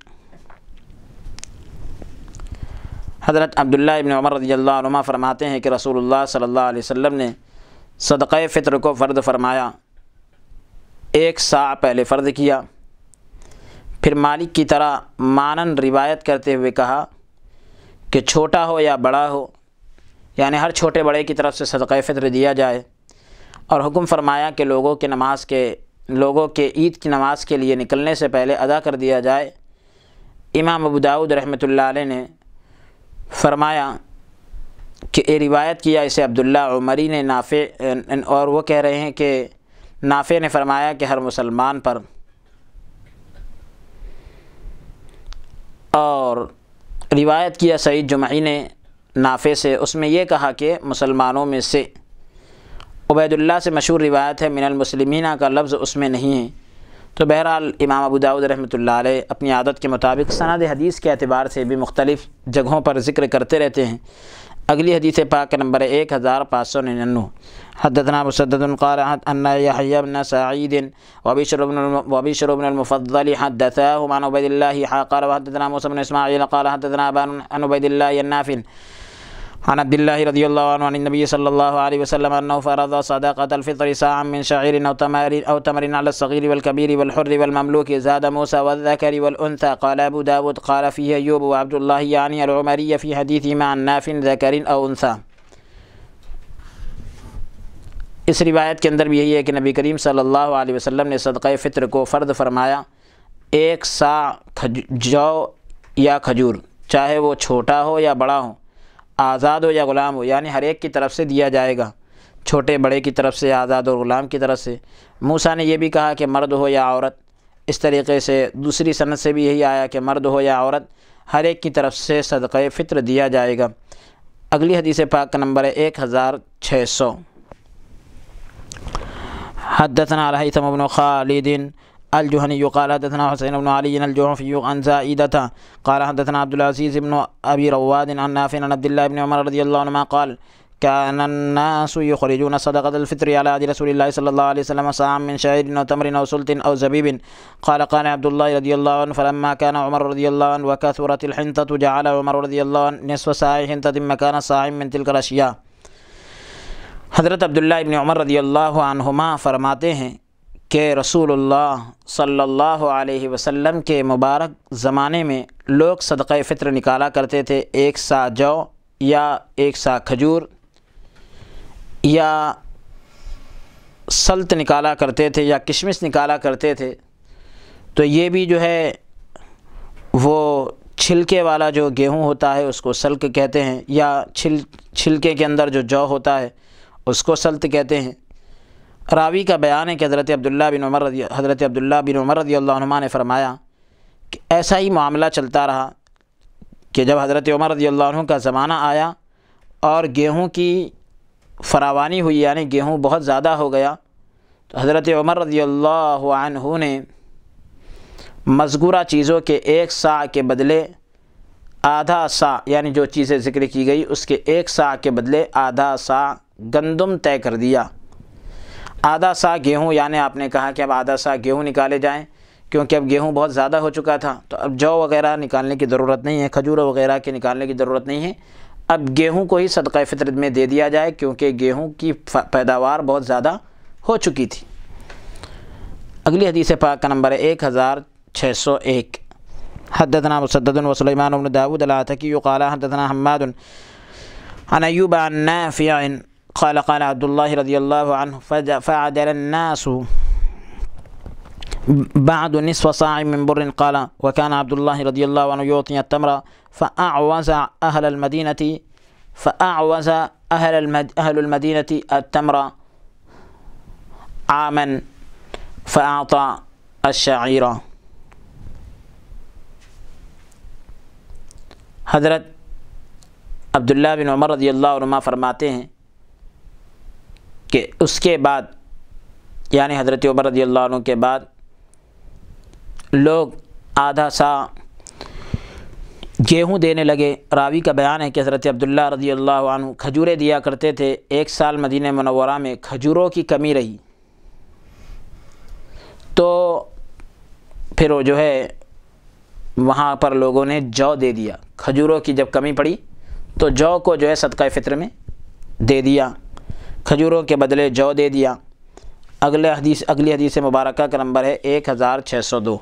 حضرت عبداللہ ابن عمر رضی اللہ عنہما فرماتے ہیں کہ رسول اللہ صلی اللہ علیہ وسلم نے صدقہ فطر کو فرض فرمایا، ایک سا پہلے فرض کیا، پھر مالک کی طرح مانن روایت کرتے ہوئے کہا کہ چھوٹا ہو یا بڑا ہو، یعنی ہر چھوٹے بڑے کی طرف سے صدقہ فطر دیا جائے، اور حکم فرمایا کہ لوگوں کے نماز کے لوگوں کے عید کی نماز کے لیے نکلنے سے پہلے ادا کر دیا جائے۔ امام ابو داؤد رحمۃ اللہ علیہ نے فرمایا کہ یہ روایت کیا اسے عبداللہ عمری نے نافع، اور وہ کہہ رہے ہیں کہ نافع نے فرمایا کہ ہر مسلمان پر، اور روایت کیا سعید جمعی نے نافع سے، اس میں یہ کہا کہ مسلمانوں میں سے۔ عبید اللہ سے مشہور روایت ہے، من المسلمین کا لفظ اس میں نہیں ہے۔ تو بہرحال امام ابو داؤد رحمۃ اللہ علیہ اپنی عادت کے مطابق سند حدیث کے اعتبار سے بھی مختلف جگہوں پر ذکر کرتے رہتے ہیں۔ اگلی حدیث پاک نمبر ایک ہزار پانچ سو ننانوے۔ حدثنا مسدد قال ان يحيى بن سعيد وبشر بن وبشر بن المفضل حدثاهم عن عبید اللہ قال وحدثنا موسى بن اسماعيل قال حدثنا ابان عن عبید اللہ النافع عن عبد الله رضي الله عنه عن النبي صلى الله عليه وسلم أنه فرض صدقة الفطر صاعا من شعير أو تمر أو تمر على الصغير والكبير والحر والمملوك، زاد موسى والذكر والأنثى. قال أبو داود قال فيه أيوب وعبد الله يعني العمري في حديثهما عن نافع ذكر أو أنثى۔ اس روایت کے اندر بھی یہی ہے کہ نبی کریم صلی اللہ علیہ وسلم نے صدقہ فطر کو فرض فرمایا، ایک سا جو یا کھجور، چاہے وہ چھوٹا ہو یا بڑا ہو، آزاد ہو یا غلام ہو، یعنی ہر ایک کی طرف سے دیا جائے گا، چھوٹے بڑے کی طرف سے، آزاد اور غلام کی طرف سے۔ موسیٰ نے یہ بھی کہا کہ مرد ہو یا عورت، اس طریقے سے دوسری سند سے بھی یہی آیا کہ مرد ہو یا عورت ہر ایک کی طرف سے صدقہ فطر دیا جائے گا۔ اگلی حدیث پاک کا نمبر ہے ایک ہزار چھ سو۔ حدثنا الہیثم بن خالد الجهني قال حدثنا حسين بن علي الجعفي عن زائدة قال حدثنا عبد العزيز بن أبي رواد عن نافع عن عبد الله بن عمر رضي الله عنهما قال كان الناس يخرجون صدقة الفطر على عهد رسول الله صلى الله عليه وسلم صاعا من شعير أو تمر أو سلط أو زبيب. قال قال عبد الله رضي الله عنه فلما كان عمر رضي الله عنه وكثرت الحنطة جعل عمر رضي الله عنه نصف صاع حنطة مكان صاع من تلك الأشياء. حضرت عبداللہ ابن عمر رضی اللہ عنہما فرماتے ہیں کہ رسول اللہ صلی اللہ علیہ وسلم کے مبارک زمانے میں لوگ صدقہ فطر نکالا کرتے تھے، ایک سا جو یا ایک سا کھجور یا سلط نکالا کرتے تھے یا کشمش نکالا کرتے تھے. تو یہ بھی جو ہے وہ چھلکے والا جو گیہوں ہوتا ہے اس کو سلق کہتے ہیں، یا چھل چھلکے کے اندر جو جو ہوتا ہے اس کو سلط کہتے ہیں. راوی کا بیان ہے کہ حضرت عبداللہ بن عمر رضی حضرت عبداللہ بن عمر رضی اللہ عنہما نے فرمایا کہ ایسا ہی معاملہ چلتا رہا کہ جب حضرت عمر رضی اللہ عنہ کا زمانہ آیا اور گیہوں کی فراوانی ہوئی، یعنی گیہوں بہت زیادہ ہو گیا، تو حضرت عمر رضی اللہ عنہ نے مذکورہ چیزوں کے ایک سا کے بدلے آدھا سا، یعنی جو چیزیں ذکر کی گئی اس کے ایک سا کے بدلے آدھا سا گندم طے کر دیا. آدھا سا گیہوں، یعنی آپ نے کہا کہ اب آدھا سا گیہوں نکالے جائیں کیونکہ اب گیہوں بہت زیادہ ہو چکا تھا، تو اب جو وغیرہ نکالنے کی ضرورت نہیں ہے، کھجور وغیرہ کے نکالنے کی ضرورت نہیں ہے، اب گیہوں کو ہی صدقہ فطر میں دے دیا جائے کیونکہ گیہوں کی پیداوار بہت زیادہ ہو چکی تھی. اگلی حدیث پاک کا نمبر ہے ایک ہزار چھ سو ایک. حدثنا مسدد وسلیمان بن داود العتکی قال حدثنا حماد عن ایوب عن نافع قال قال عبد الله رضي الله عنه فعدل الناس بعد نصف صاع من بر. قال وكان عبد الله رضي الله عنه يعطي التمر فأعوز أهل المدينة فأعوز أهل المد أهل المدينة التمر عاما فأعطى الشعير. حضرت عبداللہ بن عمر رضی اللہ عنہ فرماتے ہیں کہ اس کے بعد، یعنی حضرت عمر رضی اللہ عنہ کے بعد، لوگ آدھا سا گیہوں دینے لگے. راوی کا بیان ہے کہ حضرت عبداللہ رضی اللہ عنہ کھجوریں دیا کرتے تھے. ایک سال مدینہ منورہ میں کھجوروں کی کمی رہی تو پھر وہ جو ہے وہاں پر لوگوں نے جو دے دیا. کھجوروں کی جب کمی پڑی تو جو کو جو ہے صدقہ فطر میں دے دیا، کھجوروں کے بدلے جو دے دیا. اگلے حدیث اگلی حدیث مبارکہ کا نمبر ہے ایک ہزار چھ سو دو.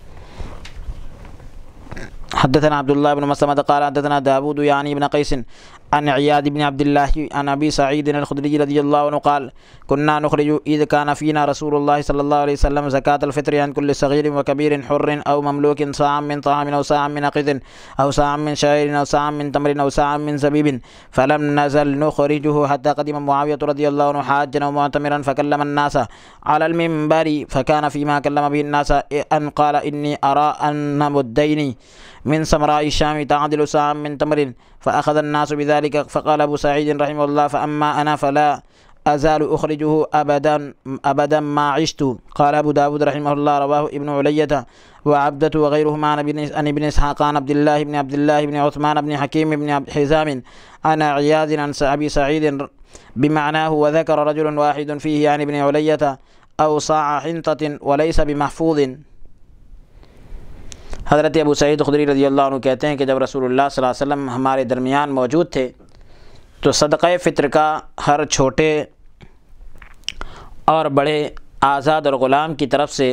حدثنا عبد الله بن مسلمة قال حدثنا داود يعني بن قيس عن عياد بن عبد الله عن أبي سعيد الخدري رضي الله عنه قال كنا نخرج إذ كان فينا رسول الله صلى الله عليه وسلم زكاة الفطر عن كل صغير وكبير حر أو مملوك صاعا من طعام أو صاعا من عقد أو صاعا من شعير أو صاعا من تمر أو صاعا من زبيب فلم نزل نخرجه حتى قدم معاوية رضي الله عنه حاجا ومعتمرا فكلم الناس على المنبر فكان فيما كلم به الناس أن قال إني أرى أن مدين من سمراء الشام تعدل صاعا من تمر فأخذ الناس بذلك. فقال أبو سعيد رحمه الله فأما أنا فلا أزال أخرجه أبدا أبدا ما عشت. قال أبو داود رحمه الله رواه ابن علية وعبدة وغيرهما عن ابن إسحاق عن عبد الله بن عبد الله بن عثمان بن حكيم بن حزام عن عياذ عن أبي سعيد بمعناه وذكر رجل واحد فيه عن ابن علية أو صاع حنطة وليس بمحفوظ. حضرت ابو سعید خدری رضی اللہ عنہ کہتے ہیں کہ جب رسول اللہ صلی اللہ علیہ وسلم ہمارے درمیان موجود تھے تو صدقہ فطر کا ہر چھوٹے اور بڑے آزاد اور غلام کی طرف سے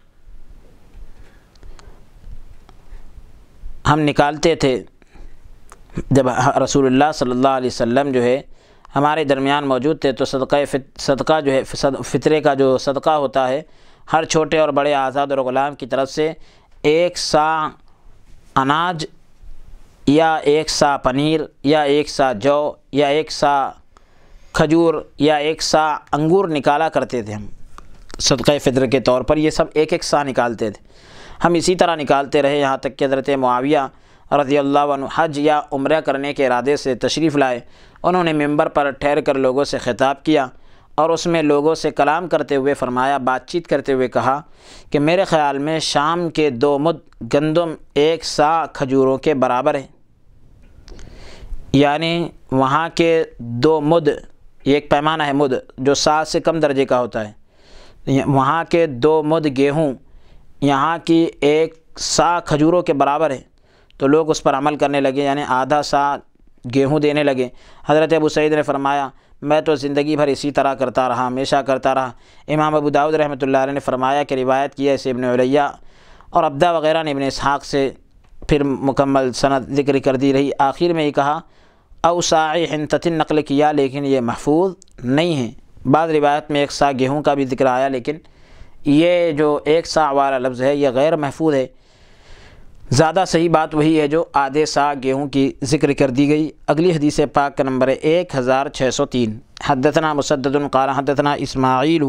ہم نکالتے تھے. جب رسول اللہ صلی اللہ علیہ وسلم جو ہے ہمارے درمیان موجود تھے تو صدقہ صدقہ جو ہے فطرے کا جو صدقہ ہوتا ہے ہر چھوٹے اور بڑے آزاد اور غلام کی طرف سے ایک سا اناج یا ایک سا پنیر یا ایک سا جو یا ایک سا کھجور یا ایک سا انگور نکالا کرتے تھے ہم صدقہ فطر کے طور پر. یہ سب ایک ایک سا نکالتے تھے. ہم اسی طرح نکالتے رہے یہاں تک کہ حضرت معاویہ رضی اللہ عنہ حج یا عمرہ کرنے کے ارادے سے تشریف لائے. انہوں نے ممبر پر ٹھہر کر لوگوں سے خطاب کیا اور اس میں لوگوں سے کلام کرتے ہوئے فرمایا، بات چیت کرتے ہوئے کہا کہ میرے خیال میں شام کے دو مد گندم ایک سا کھجوروں کے برابر ہے. یعنی وہاں کے دو مد، یہ ایک پیمانہ ہے مد جو سات سے کم درجے کا ہوتا ہے، وہاں کے دو مد گیہوں یہاں کی ایک سا کھجوروں کے برابر ہے، تو لوگ اس پر عمل کرنے لگے، یعنی آدھا سا گیہوں دینے لگے۔ حضرت ابو سعید نے فرمایا میں تو زندگی بھر اسی طرح کرتا رہا، ہمیشہ کرتا رہا۔ امام ابو داؤد رحمۃ اللہ علیہ نے فرمایا کہ روایت کی ہے اسے ابن علیہ اور عبدہ وغیرہ نے ابن اسحاق سے، پھر مکمل سند ذکر کر دی رہی، آخر میں یہ کہا او ساعی حنطۃ نقل کیا، لیکن یہ محفوظ نہیں ہے۔ بعض روایت میں ایک سا گیہوں کا بھی ذکر آیا، لیکن یہ جو ایک سا والا لفظ ہے یہ غیر محفوظ ہے۔ زیادہ صحیح بات وہی ہے جو آدھے سا گیہوں کی ذکر کر دی گئی۔ اگلی حدیث پاک کا نمبر ہے ایک ہزار چھ سو تین۔ حدثنا مسدد قال حدثنا اسماعیل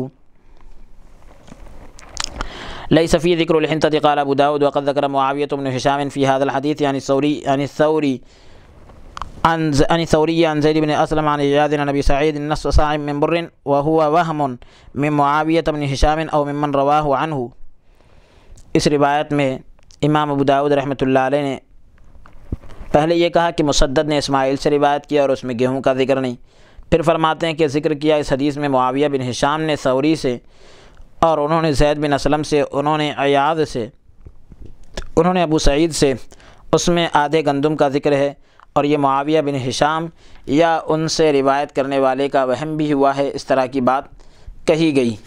ليس في ذكر الحنطة قال ابو داود وقد ذكر معاوية بن هشام في هذا الحديث يعني الثوري عن الثوري عن عن الثوري عن زيد بن اسلم عن اياد عن ابي سعيد النصف صاع من بر وهو وهم من معاوية بن هشام او ممن رواه عنه۔ اس روایت میں امام ابو داؤد رحمۃ اللہ علیہ نے پہلے یہ کہا کہ مسدد نے اسماعیل سے روایت کیا اور اس میں گیہوں کا ذکر نہیں، پھر فرماتے ہیں کہ ذکر کیا اس حدیث میں معاویہ بن ہشام نے ثوری سے، اور انہوں نے زید بن اسلم سے، انہوں نے عیاض سے، انہوں نے ابو سعید سے، اس میں آدھے گندم کا ذکر ہے، اور یہ معاویہ بن ہشام یا ان سے روایت کرنے والے کا وہم بھی ہوا ہے، اس طرح کی بات کہی گئی۔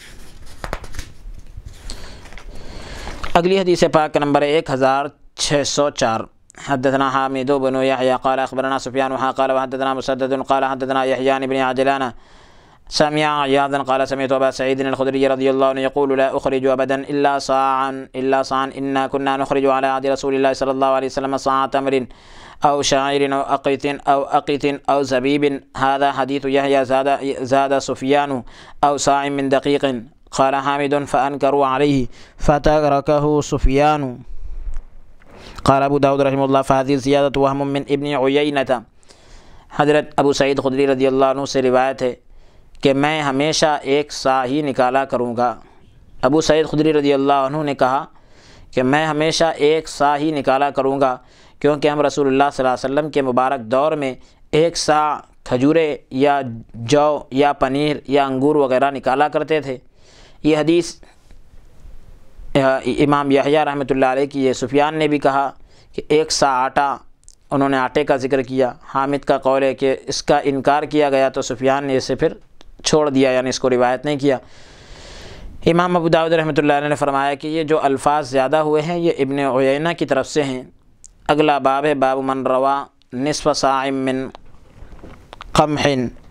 اگلی حدیث پاک کا نمبر ہے ایک ہزار چھ سو چار۔ حدثنا حامد بن یحییٰ قال اخبرنا سفیان قال وحدثنا مسدد قال حدثنا یحییٰ بن عجلان سمع عیاضا قال سمعت ابا سعید الخدری رضی اللہ عنہ یقول لا اخرج ابدا الا صاعا الا صاعا انا كنا نخرج على عهد رسول الله صلی اللہ علیہ وسلم صاع تمر او شعير او اقیت او اقیت او زبیب هذا حدیث یحییٰ زاد زاد سفیان او صاع من دقیق قال حامد فانكروا عليه فتركه سفيان قال ابو داود رحمہ اللہ فهذه زیادة وهم من ابن عیینة۔ حضرت ابو سعید خدری رضی اللہ عنہ سے روایت ہے کہ میں ہمیشہ ایک سا ہی نکالا کروں گا۔ ابو سعید خدری رضی اللہ عنہ نے کہا کہ میں ہمیشہ ایک سا ہی نکالا کروں گا، کیونکہ ہم رسول اللہ صلی اللہ علیہ وسلم کے مبارک دور میں ایک سا کھجورے یا جو یا پنیر یا انگور وغیرہ نکالا کرتے تھے۔ یہ حدیث امام یحییٰ رحمۃ اللہ علیہ کی، یہ سفیان نے بھی کہا کہ ایک سا آٹا، انہوں نے آٹے کا ذکر کیا۔ حامد کا قول ہے کہ اس کا انکار کیا گیا تو سفیان نے اسے پھر چھوڑ دیا، یعنی اس کو روایت نہیں کیا۔ امام ابو داؤد رحمۃ اللہ علیہ نے فرمایا کہ یہ جو الفاظ زیادہ ہوئے ہیں یہ ابن عیینہ کی طرف سے ہیں۔ اگلا باب ہے باب من روا نصف صاع من قمح،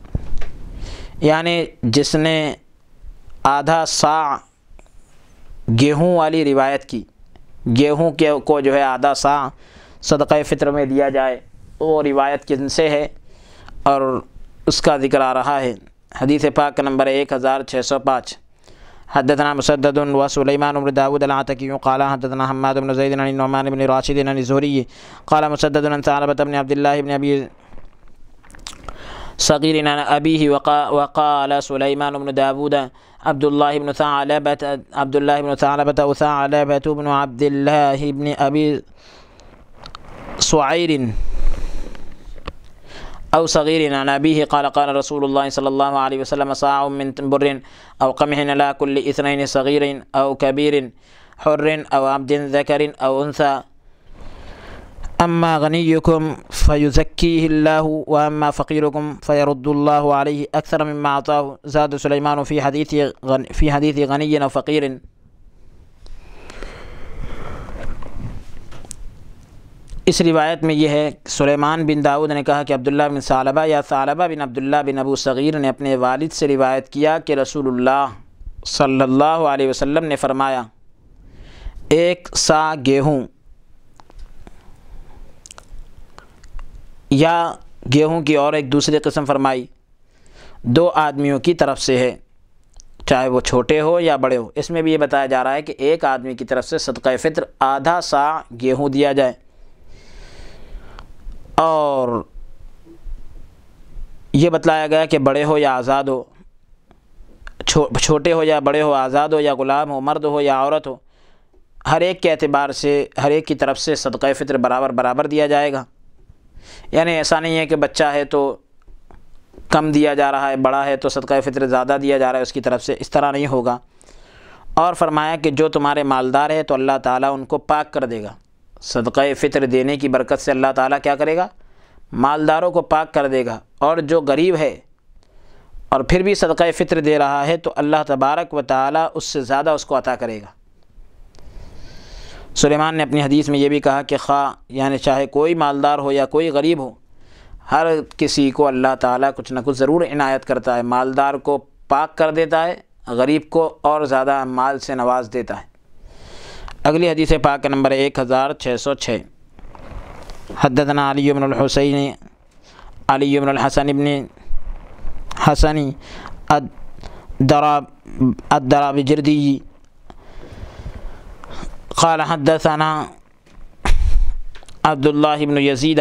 یعنی جس نے آدھا صاع گیہوں والی روایت کی، گیہوں کے کو جو ہے آدھا صاع صدقہ فطر میں دیا جائے، وہ روایت کن سے ہے اور اس کا ذکر آ رہا ہے۔ حدیث پاک کا نمبر ایک ہزار چھ سو پانچ۔ حدثنا مسدد و سلیمان بن داود العتکی قال حدثنا حماد بن زید عن النعمان بن راشد عن الزهري قال مسدد عن ثعلبة بن عبد الله بن ابي صغير عن ابيه وقال سليمان بن داود عبد الله بن ثعلبة عبد الله بن ثعلبة او ثعلبة بن عبد الله بن ابي صعير او صغير عن ابيه قال قال رسول الله صلى الله عليه وسلم صاع من بر او قمح على كل اثنين صغير او كبير حر او عبد ذكر او انثى اما غنيكم فيزكيه الله واما فقيركم فيرد الله عليه اكثر مما اعطاه۔ زاد سليمان في حديث في حديث غني او فقير۔ اس روایت میں یہ ہے سلیمان بن داؤد نے کہا کہ عبداللہ بن ثعلبہ یا ثعلبہ بن عبداللہ بن ابو صغیر نے اپنے والد سے روایت کیا کہ رسول اللہ صلی اللہ علیہ وسلم نے فرمایا ایک سا گیہوں یا گیہوں کی اور ایک دوسری قسم فرمائی دو آدمیوں کی طرف سے ہے، چاہے وہ چھوٹے ہو یا بڑے ہو۔ اس میں بھی یہ بتایا جا رہا ہے کہ ایک آدمی کی طرف سے صدقہ فطر آدھا سا گیہوں دیا جائے، اور یہ بتلایا گیا کہ بڑے ہو یا آزاد ہو، چھوٹے ہو یا بڑے ہو، آزاد ہو یا غلام ہو، مرد ہو یا عورت ہو، ہر ایک کے اعتبار سے ہر ایک کی طرف سے صدقہ فطر برابر برابر دیا جائے گا۔ یعنی ایسا نہیں ہے کہ بچہ ہے تو کم دیا جا رہا ہے، بڑا ہے تو صدقہ فطر زیادہ دیا جا رہا ہے اس کی طرف سے، اس طرح نہیں ہوگا۔ اور فرمایا کہ جو تمہارے مالدار ہے تو اللہ تعالیٰ ان کو پاک کر دے گا، صدقہ فطر دینے کی برکت سے اللہ تعالیٰ کیا کرے گا؟ مالداروں کو پاک کر دے گا۔ اور جو غریب ہے اور پھر بھی صدقہ فطر دے رہا ہے تو اللہ تبارک و تعالیٰ اس سے زیادہ اس کو عطا کرے گا۔ سلیمان نے اپنی حدیث میں یہ بھی کہا کہ خواہ یعنی چاہے کوئی مالدار ہو یا کوئی غریب ہو، ہر کسی کو اللہ تعالیٰ کچھ نہ کچھ ضرور عنایت کرتا ہے، مالدار کو پاک کر دیتا ہے، غریب کو اور زیادہ مال سے نواز دیتا ہے۔ اگلی حدیث پاک کا نمبر ایک ہزار چھ سو چھ۔ حدثنا علی بن الحسین علی بن الحسن بن حسنی الدراوردی قال حدثنا عبد الله بن يزيد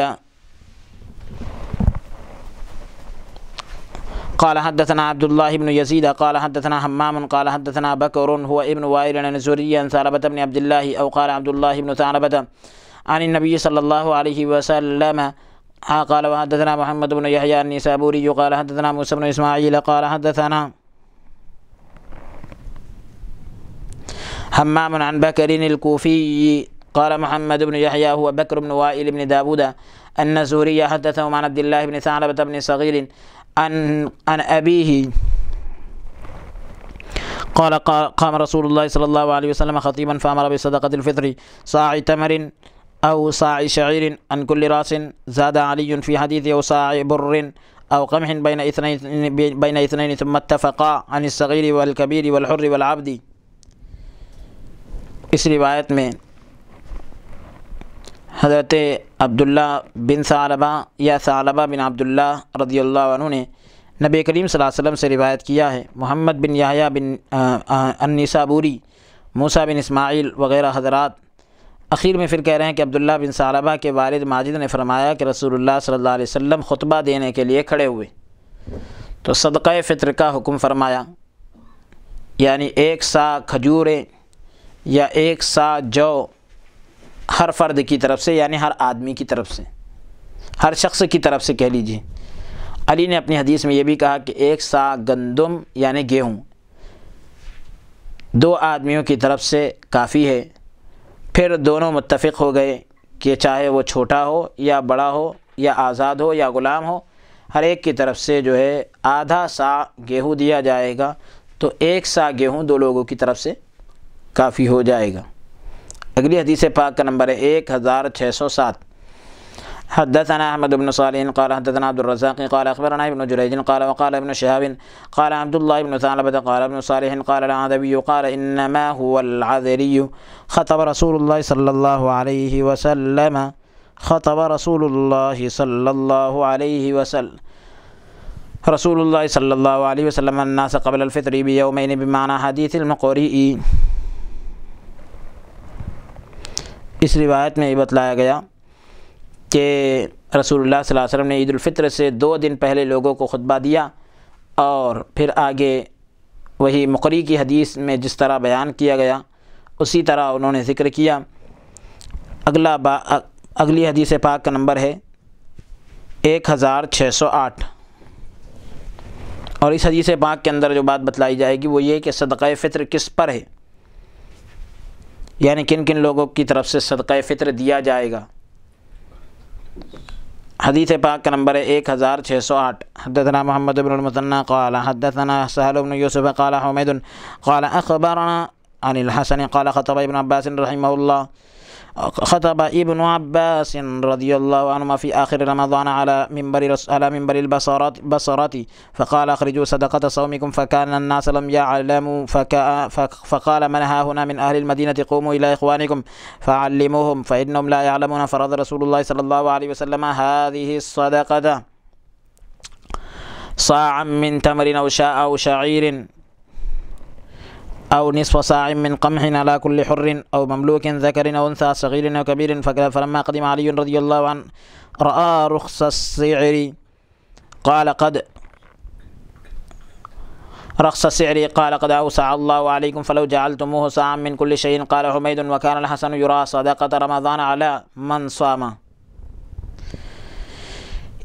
قال حدثنا عبد الله بن يزيد قال حدثنا حمام قال حدثنا بكر هو ابن وائل عن الزهري عن ثعلبة بن عبد الله أو قال عبد الله بن ثعلبة عن النبي صلى الله عليه وسلم قال وحدثنا محمد بن يحيى النسابوري قال حدثنا موسى بن إسماعيل قال حدثنا حمام عن بكر الكوفي قال محمد بن يحيى هو بكر بن وائل بن داود أن الزهري حدثهم عن عبد الله بن ثعلبة بن صغير عن عن أبيه قال قام رسول الله صلى الله عليه وسلم خطيبا فأمر بصدقة الفطر صاع تمر أو صاع شعير عن كل راس، زاد علي في حديث أو صاع بر أو قمح بين اثنين بين اثنين ثم اتفقا عن الصغير والكبير والحر والعبد۔ اس روایت میں حضرت عبداللہ بن ثعلبہ یا ثعلبہ بن عبداللہ رضی اللہ عنہ نے نبی کریم صلی اللہ علیہ وسلم سے روایت کیا ہے۔ محمد بن یحییٰ بن النسابوری، موسیٰ بن اسماعیل وغیرہ حضرات اخیر میں پھر کہہ رہے ہیں کہ عبداللہ بن ثعلبہ کے والد ماجد نے فرمایا کہ رسول اللہ صلی اللہ علیہ وسلم خطبہ دینے کے لیے کھڑے ہوئے تو صدقہ فطر کا حکم فرمایا، یعنی ایک سا کھجوریں یا ایک سا جو ہر فرد کی طرف سے، یعنی ہر آدمی کی طرف سے، ہر شخص کی طرف سے کہہ لیجیے۔ علی نے اپنی حدیث میں یہ بھی کہا کہ ایک سا گندم یعنی گیہوں دو آدمیوں کی طرف سے کافی ہے۔ پھر دونوں متفق ہو گئے کہ چاہے وہ چھوٹا ہو یا بڑا ہو یا آزاد ہو یا غلام ہو، ہر ایک کی طرف سے جو ہے آدھا سا گیہوں دیا جائے گا، تو ایک سا گیہوں دو لوگوں کی طرف سے کافی ہو جائے گا۔ اگلی حدیث پاک کا نمبر ہے ایک ہزار چھ سو سات۔ حدثنا احمد بن صالح قال حدثنا عبد الرزاق قال اخبرنا ابن جريج قال وقال ابن شهاب قال عبد الله بن ثعلبة قال ابن صالح قال العذبي قال انما هو العذري خطب رسول الله صلى الله عليه وسلم خطب رسول الله صلى الله عليه وسلم رسول الله صلى الله عليه وسلم الناس قبل الفطر بيومين بمعنى حديث المقرئ۔ اس روایت میں یہ بتلایا گیا کہ رسول اللہ صلی اللہ علیہ وسلم نے عید الفطر سے دو دن پہلے لوگوں کو خطبہ دیا، اور پھر آگے وہی مقری کی حدیث میں جس طرح بیان کیا گیا اسی طرح انہوں نے ذکر کیا۔ اگلا با اگلی حدیث پاک کا نمبر ہے ایک ہزار چھ سو آٹھ، اور اس حدیث پاک کے اندر جو بات بتلائی جائے گی وہ یہ کہ صدقہ فطر کس پر ہے، یعنی کن کن لوگوں کی طرف سے صدقہ فطر دیا جائے گا۔ حدیث پاک کا نمبر ہے ایک ہزار چھ سو آٹھ۔ حدثنا محمد بن المثنى قال حدثنا سهل بن يوسف قال حميد قال اخبرنا عن الحسن قال خطب ابن عباس رحمه الله خطب ابن عباس رضي الله عنهما في آخر رمضان على منبر على منبر البصرات بصرات فقال اخرجوا صدقة صومكم فكان الناس لم يعلموا فقال من ها هنا من أهل المدينة قوموا إلى إخوانكم فعلموهم فإنهم لا يعلمون فرض رسول الله صلى الله عليه وسلم هذه الصدقة صاعا من تمر أو شاء أو شعير أو نصف صاع من قمح على كل حر أو مملوك ذكر أو أنثى صغير أو كبير فلما قدم علي رضي الله عنه رأى رخص السعر قال قد رخص السعر قال قد أوسع الله عليكم فلو جعلتموه صاعا من كل شيء قال حميد وكان الحسن يرى صدقة رمضان على من صام۔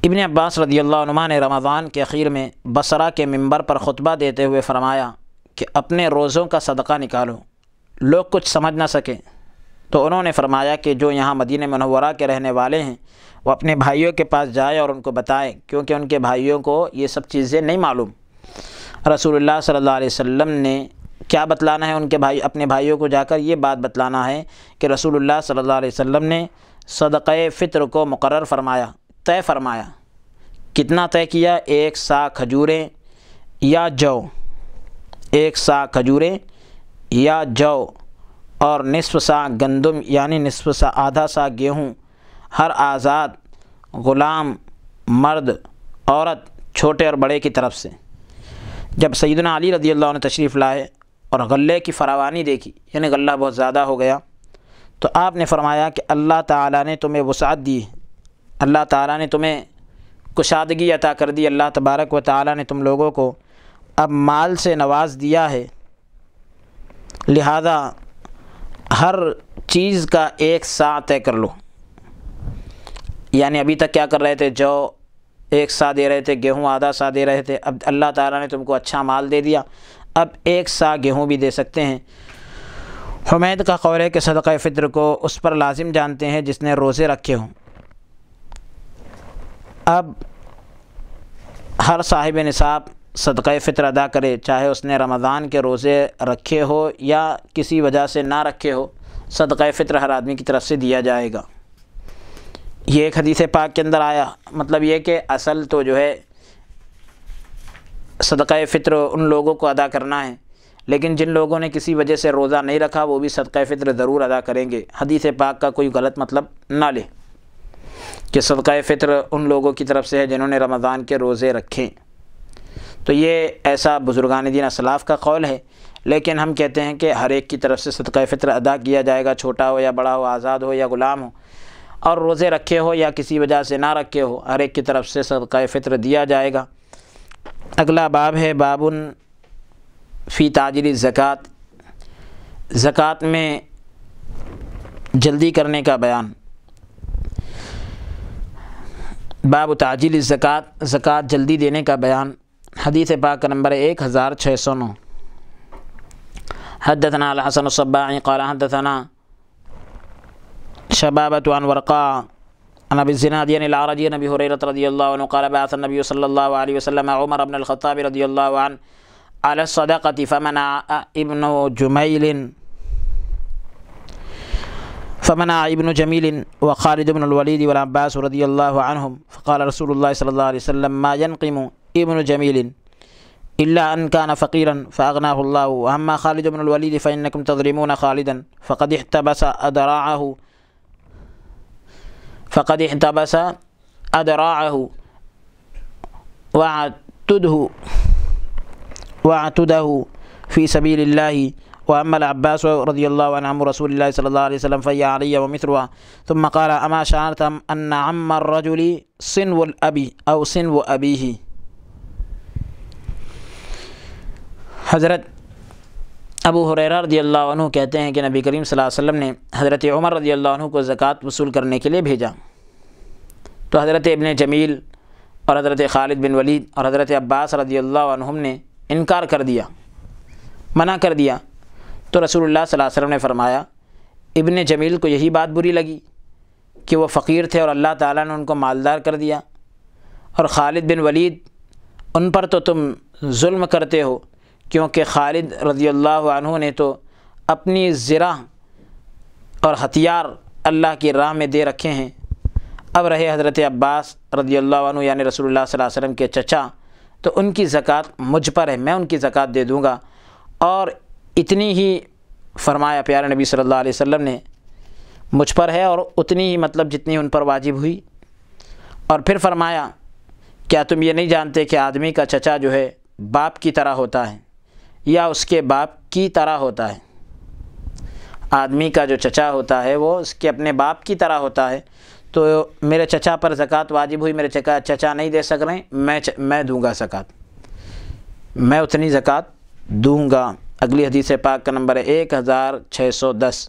ابن عباس رضی اللہ عنہ نے رمضان کے اخیر میں بصرہ کے منبر پر خطبہ دیتے ہوئے فرمایا کہ اپنے روزوں کا صدقہ نکالو۔ لوگ کچھ سمجھ نہ سکے تو انہوں نے فرمایا کہ جو یہاں مدینہ منورہ کے رہنے والے ہیں وہ اپنے بھائیوں کے پاس جائے اور ان کو بتائے، کیونکہ ان کے بھائیوں کو یہ سب چیزیں نہیں معلوم۔ رسول اللہ صلی اللہ علیہ وسلم نے کیا بتلانا ہے ان کے بھائی اپنے بھائیوں کو جا کر یہ بات بتلانا ہے کہ رسول اللہ صلی اللہ علیہ وسلم نے صدقہ فطر کو مقرر فرمایا، طے فرمایا۔ کتنا طے کیا؟ ایک سا کھجوریں یا جو، ایک سا کھجوریں یا جو اور نصف سا گندم یعنی نصف سا آدھا سا گیہوں، ہر آزاد غلام، مرد، عورت، چھوٹے اور بڑے کی طرف سے۔ جب سیدنا علی رضی اللہ عنہ تشریف لائے اور غلے کی فراوانی دیکھی، یعنی غلہ بہت زیادہ ہو گیا، تو آپ نے فرمایا کہ اللہ تعالیٰ نے تمہیں وسعت دی، اللہ تعالیٰ نے تمہیں کشادگی عطا کر دی، اللہ تبارک و تعالیٰ نے تم لوگوں کو اب مال سے نواز دیا ہے، لہذا ہر چیز کا ایک سا طے کر لو۔ یعنی ابھی تک کیا کر رہے تھے؟ جو ایک سا دے رہے تھے، گیہوں آدھا سا دے رہے تھے، اب اللہ تعالیٰ نے تم کو اچھا مال دے دیا، اب ایک سا گیہوں بھی دے سکتے ہیں۔ حمید کا قول ہے کہ صدقہ فطر کو اس پر لازم جانتے ہیں جس نے روزے رکھے ہوں۔ اب ہر صاحب نصاب صدقہ فطر ادا کرے، چاہے اس نے رمضان کے روزے رکھے ہو یا کسی وجہ سے نہ رکھے ہو، صدقہ فطر ہر آدمی کی طرف سے دیا جائے گا۔ یہ ایک حدیث پاک کے اندر آیا، مطلب یہ کہ اصل تو جو ہے صدقہ فطر ان لوگوں کو ادا کرنا ہے، لیکن جن لوگوں نے کسی وجہ سے روزہ نہیں رکھا وہ بھی صدقہ فطر ضرور ادا کریں گے۔ حدیث پاک کا کوئی غلط مطلب نہ لے کہ صدقہ فطر ان لوگوں کی طرف سے ہے جنہوں نے رمضان کے روزے رکھیں، تو یہ ایسا بزرگان دین اسلاف کا قول ہے، لیکن ہم کہتے ہیں کہ ہر ایک کی طرف سے صدقہ فطر ادا کیا جائے گا، چھوٹا ہو یا بڑا ہو، آزاد ہو یا غلام ہو، اور روزے رکھے ہو یا کسی وجہ سے نہ رکھے ہو، ہر ایک کی طرف سے صدقہ فطر دیا جائے گا۔ اگلا باب ہے باب فی تعجیل الزکوٰۃ، زکوٰۃ میں جلدی کرنے کا بیان۔ باب تعجیل الزکوٰۃ، زکوٰۃ جلدی دینے کا بیان۔ حدیث پاک نمبر ایک ہزار چھ سو نو۔ حدثنا الحسن الصباعی قال حدثنا شبابۃ عن ورقاء عن ابي الزناد عن الاعرج عن ابي هريره رضي الله عنه قال بعث النبي صلى الله عليه وسلم عمر بن الخطاب رضي الله عنه على الصدقة فمنع ابن جميل فمنع ابن جميل وخالد بن الوليد والعباس رضي الله عنهم فقال رسول الله صلى الله عليه وسلم ما ينقم ابن جميل إلا أن كان فقيرا فأغناه الله، وأما خالد بن الوليد فإنكم تظلمون خالدا فقد احتبس أدراعه فقد احتبس أدراعه واعتده واعتده في سبيل الله، وأما العباس رضي الله عنه عم رسول الله صلى الله عليه وسلم فهي علي ومثلها، ثم قال أما شعرت أن عم الرجل صنو الأبي أو صنو أبيه۔ حضرت ابو ہریرہ رضی اللہ عنہ کہتے ہیں کہ نبی کریم صلی اللہ علیہ وسلم نے حضرت عمر رضی اللہ عنہ کو زکوٰۃ وصول کرنے کے لیے بھیجا، تو حضرت ابن جمیل اور حضرت خالد بن ولید اور حضرت عباس رضی اللہ عنہم نے انکار کر دیا، منع کر دیا۔ تو رسول اللہ صلی اللہ علیہ وسلم نے فرمایا، ابن جمیل کو یہی بات بری لگی کہ وہ فقیر تھے اور اللہ تعالیٰ نے ان کو مالدار کر دیا، اور خالد بن ولید ان پر تو تم ظلم کرتے ہو، کیونکہ خالد رضی اللہ عنہ نے تو اپنی زرہ اور ہتھیار اللہ کی راہ میں دے رکھے ہیں۔ اب رہے حضرت عباس رضی اللہ عنہ یعنی رسول اللہ صلی اللہ علیہ وسلم کے چچا، تو ان کی زکوٰۃ مجھ پر ہے، میں ان کی زکوٰۃ دے دوں گا، اور اتنی ہی فرمایا پیارے نبی صلی اللہ علیہ وسلم نے مجھ پر ہے، اور اتنی ہی مطلب جتنی ان پر واجب ہوئی۔ اور پھر فرمایا کیا تم یہ نہیں جانتے کہ آدمی کا چچا جو ہے باپ کی طرح ہوتا ہے یا اس کے باپ کی طرح ہوتا ہے؟ آدمی کا جو چچا ہوتا ہے وہ اس کے اپنے باپ کی طرح ہوتا ہے، تو میرے چچا پر زکوٰۃ واجب ہوئی، میرے چچا چچا نہیں دے سک رہے، میں میں دوں گا زکوٰۃ، میں اتنی زکوٰۃ دوں گا۔ اگلی حدیث پاک کا نمبر ہے ایک ہزار چھ سو دس۔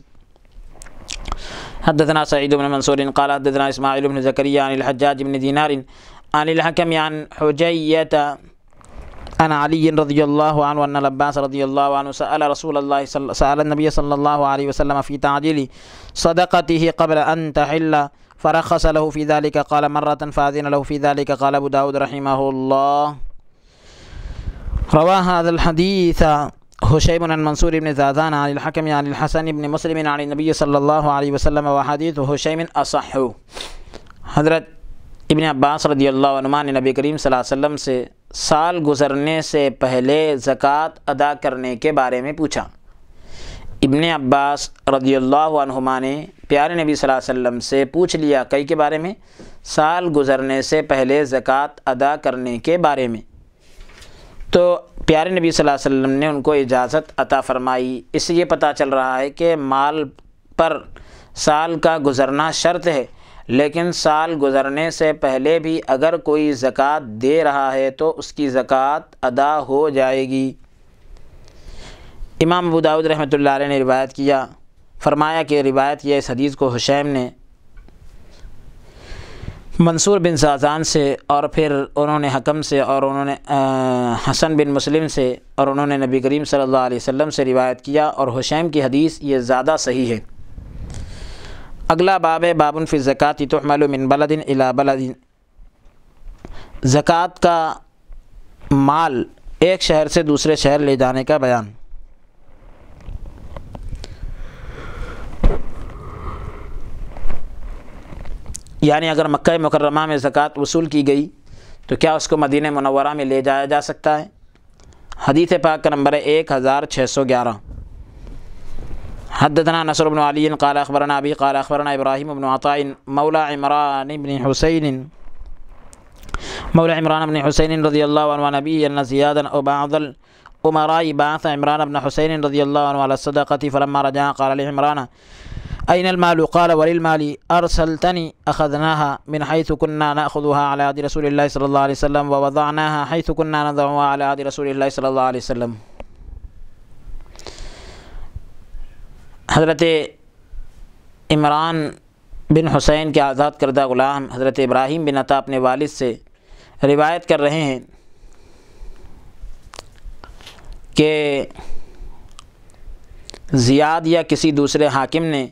حدثنا سعید بن منصور قال حدثنا اسماعیل بن زکریا عن الحجاج بن دینار عن الحكم عن حجية عن علي رضي الله عنه أن العباس رضي الله عنه سأل رسول الله صل... سأل النبي صلى الله عليه وسلم في تعجيل صدقته قبل أن تحل فرخص له في ذلك قال مرة فأذن له في ذلك قال أبو داود رحمه الله. روى هذا الحديث هشيم عن منصور بن زادان عن الحكم عن الحسن بن مسلم عن النبي صلى الله عليه وسلم وحديث هشيم أصح. حضرت ابن عباس رضی اللہ عنہ نے نبی کریم صلی اللہ علیہ وسلم سے سال گزرنے سے پہلے زکوٰۃ ادا کرنے کے بارے میں پوچھا۔ ابن عباس رضی اللہ عنہما نے پیارے نبی صلی اللہ علیہ وسلم سے پوچھ لیا کئی کے بارے میں، سال گزرنے سے پہلے زکوٰۃ ادا کرنے کے بارے میں، تو پیارے نبی صلی اللہ علیہ وسلم نے ان کو اجازت عطا فرمائی۔ اس سے یہ پتہ چل رہا ہے کہ مال پر سال کا گزرنا شرط ہے، لیکن سال گزرنے سے پہلے بھی اگر کوئی زکوٰۃ دے رہا ہے تو اس کی زکوٰۃ ادا ہو جائے گی۔ امام ابو داؤد رحمۃ اللہ علیہ نے روایت کیا، فرمایا کہ روایت کیا اس حدیث کو حشیم نے منصور بن زازان سے، اور پھر انہوں نے حکم سے، اور انہوں نے حسن بن مسلم سے، اور انہوں نے نبی کریم صلی اللہ علیہ وسلم سے روایت کیا، اور حشیم کی حدیث یہ زیادہ صحیح ہے۔ اگلا باب ہے باب فی الزکاۃ تحمل من بلد الی بلد، زکوٰۃ کا مال ایک شہر سے دوسرے شہر لے جانے کا بیان۔ یعنی اگر مکہ مکرمہ میں زکوٰۃ وصول کی گئی تو کیا اس کو مدینہ منورہ میں لے جایا جا سکتا ہے؟ حدیث پاک کا نمبر ہے ایک ہزار چھ سو گیارہ۔ حدثنا نصر بن علی قال اخبرنا ابی قال اخبرنا ابراہیم بن عطاء مولا عمران بن حسین مولا عمران بن حسین رضی اللہ عنہ نبی ان زیادا او بعض الامراء بعث عمران بن حسین رضی اللہ عنہ على الصدقة فلما رجع قال لعمران أين المال؟ قال وللمال أرسلتني أخذناها من حيث كنا نأخذها على عهد رسول الله صلى الله عليه وسلم ووضعناها حيث كنا نضعها على عهد رسول الله صلى الله عليه وسلم۔ حضرت عمران بن حسین کے آزاد کردہ غلام حضرت ابراہیم بن عطا اپنے والد سے روایت کر رہے ہیں کہ زیاد یا کسی دوسرے حاکم نے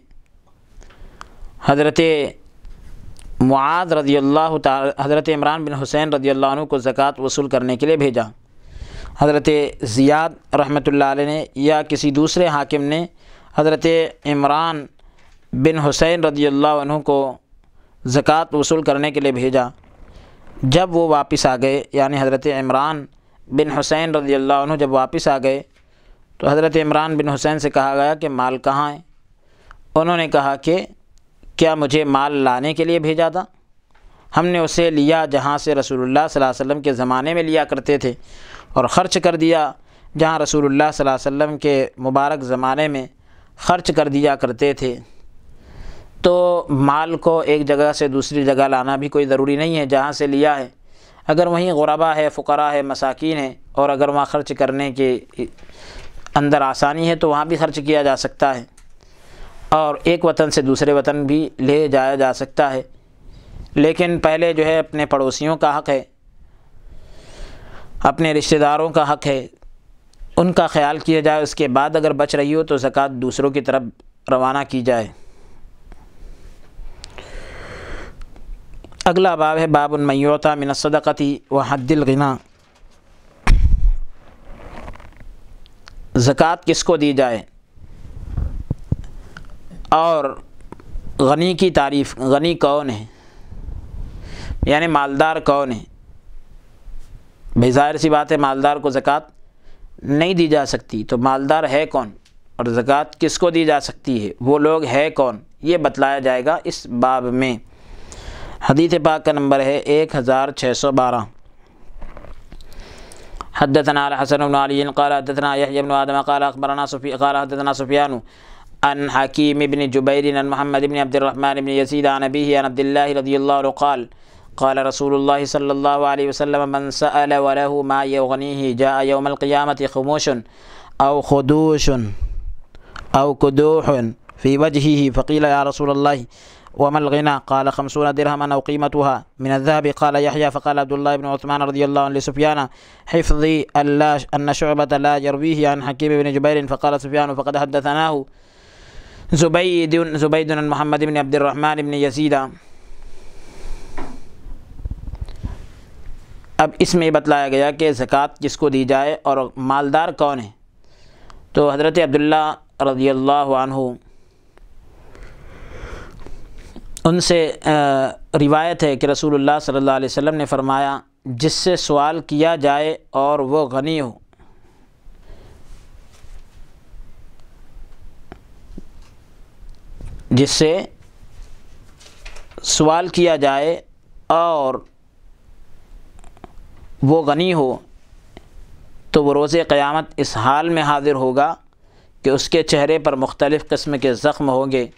حضرت معاذ رضی اللہ تعالی حضرت عمران بن حسین رضی اللہ عنہ کو زکوٰۃ وصول کرنے کے لیے بھیجا۔ حضرت زیاد رحمۃ اللہ علیہ نے یا کسی دوسرے حاکم نے حضرت عمران بن حسین رضی اللہ عنہ کو زکوٰۃ وصول کرنے کے لیے بھیجا۔ جب وہ واپس آ گئے، یعنی حضرت عمران بن حسین رضی اللہ عنہ جب واپس آ گئے تو حضرت عمران بن حسین سے کہا گیا کہ مال کہاں ہے؟ انہوں نے کہا کہ کیا مجھے مال لانے کے لیے بھیجا تھا؟ ہم نے اسے لیا جہاں سے رسول اللہ صلی اللہ علیہ وسلم کے زمانے میں لیا کرتے تھے، اور خرچ کر دیا جہاں رسول اللہ صلی اللہ علیہ وسلم کے مبارک زمانے میں خرچ کر دیا کرتے تھے۔ تو مال کو ایک جگہ سے دوسری جگہ لانا بھی کوئی ضروری نہیں ہے، جہاں سے لیا ہے اگر وہیں غربا ہے، فقراء ہے، مساکین ہے، اور اگر وہاں خرچ کرنے کے اندر آسانی ہے تو وہاں بھی خرچ کیا جا سکتا ہے، اور ایک وطن سے دوسرے وطن بھی لے جایا جا سکتا ہے۔ لیکن پہلے جو ہے اپنے پڑوسیوں کا حق ہے، اپنے رشتہ داروں کا حق ہے، ان کا خیال کیا جائے، اس کے بعد اگر بچ رہی ہو تو زکوٰۃ دوسروں کی طرف روانہ کی جائے۔ اگلا باب ہے باب من یعطی من الصدقۃ وحد الغنی، زکوٰۃ کس کو دی جائے اور غنی کی تعریف، غنی کون ہے، یعنی مالدار کون ہے؟ بھئی ظاہر سی بات ہے مالدار کو زکوٰۃ نہیں دی جا سکتی، تو مالدار ہے کون اور زکوٰۃ کس کو دی جا سکتی ہے، وہ لوگ ہے کون، یہ بتلایا جائے گا اس باب میں۔ حدیث پاک کا نمبر ہے ایک ہزار چھ سو بارہ۔ حدثنا الحسن بن علی قال حدثنا یحیی بن آدم قال اخبرنا سفیان قال حدثنا سفیان عن حکیم بن جبیر عن محمد بن عبد الرحمن بن یزید عن ابیہ عن عبد اللہ رضی اللہ عنہ قال قال رسول اللہ صلی اللہ علیہ وسلم من سأل وله ما یغنیہ جاء یوم القیامة خموش او خدوش او کدوح فی وجہہ فقیل یا رسول اللہ وما الغنى قال خمسون درهما أو قيمتها من الذهب. قال يحيى فقال عبد الله بن عثمان رضي الله عنه لسفيان حفظي أن شعبة لا يرويه عن حكيم بن جبير. فقال سفيان فقد حدثناه زبيد زبيد بن محمد بن عبد الرحمن بن يزيد. اب اس میں بتلایا گیا کہ زکوٰۃ کس کو دی جائے اور مالدار کون ہے. تو حضرت عبداللہ رضی اللہ عنہ ان سے روایت ہے کہ رسول اللہ صلی اللہ علیہ وسلم نے فرمایا جس سے سوال کیا جائے اور وہ غنی ہو، جس سے سوال کیا جائے اور وہ غنی ہو، تو وہ روز قیامت اس حال میں حاضر ہوگا کہ اس کے چہرے پر مختلف قسم کے زخم ہوں گے،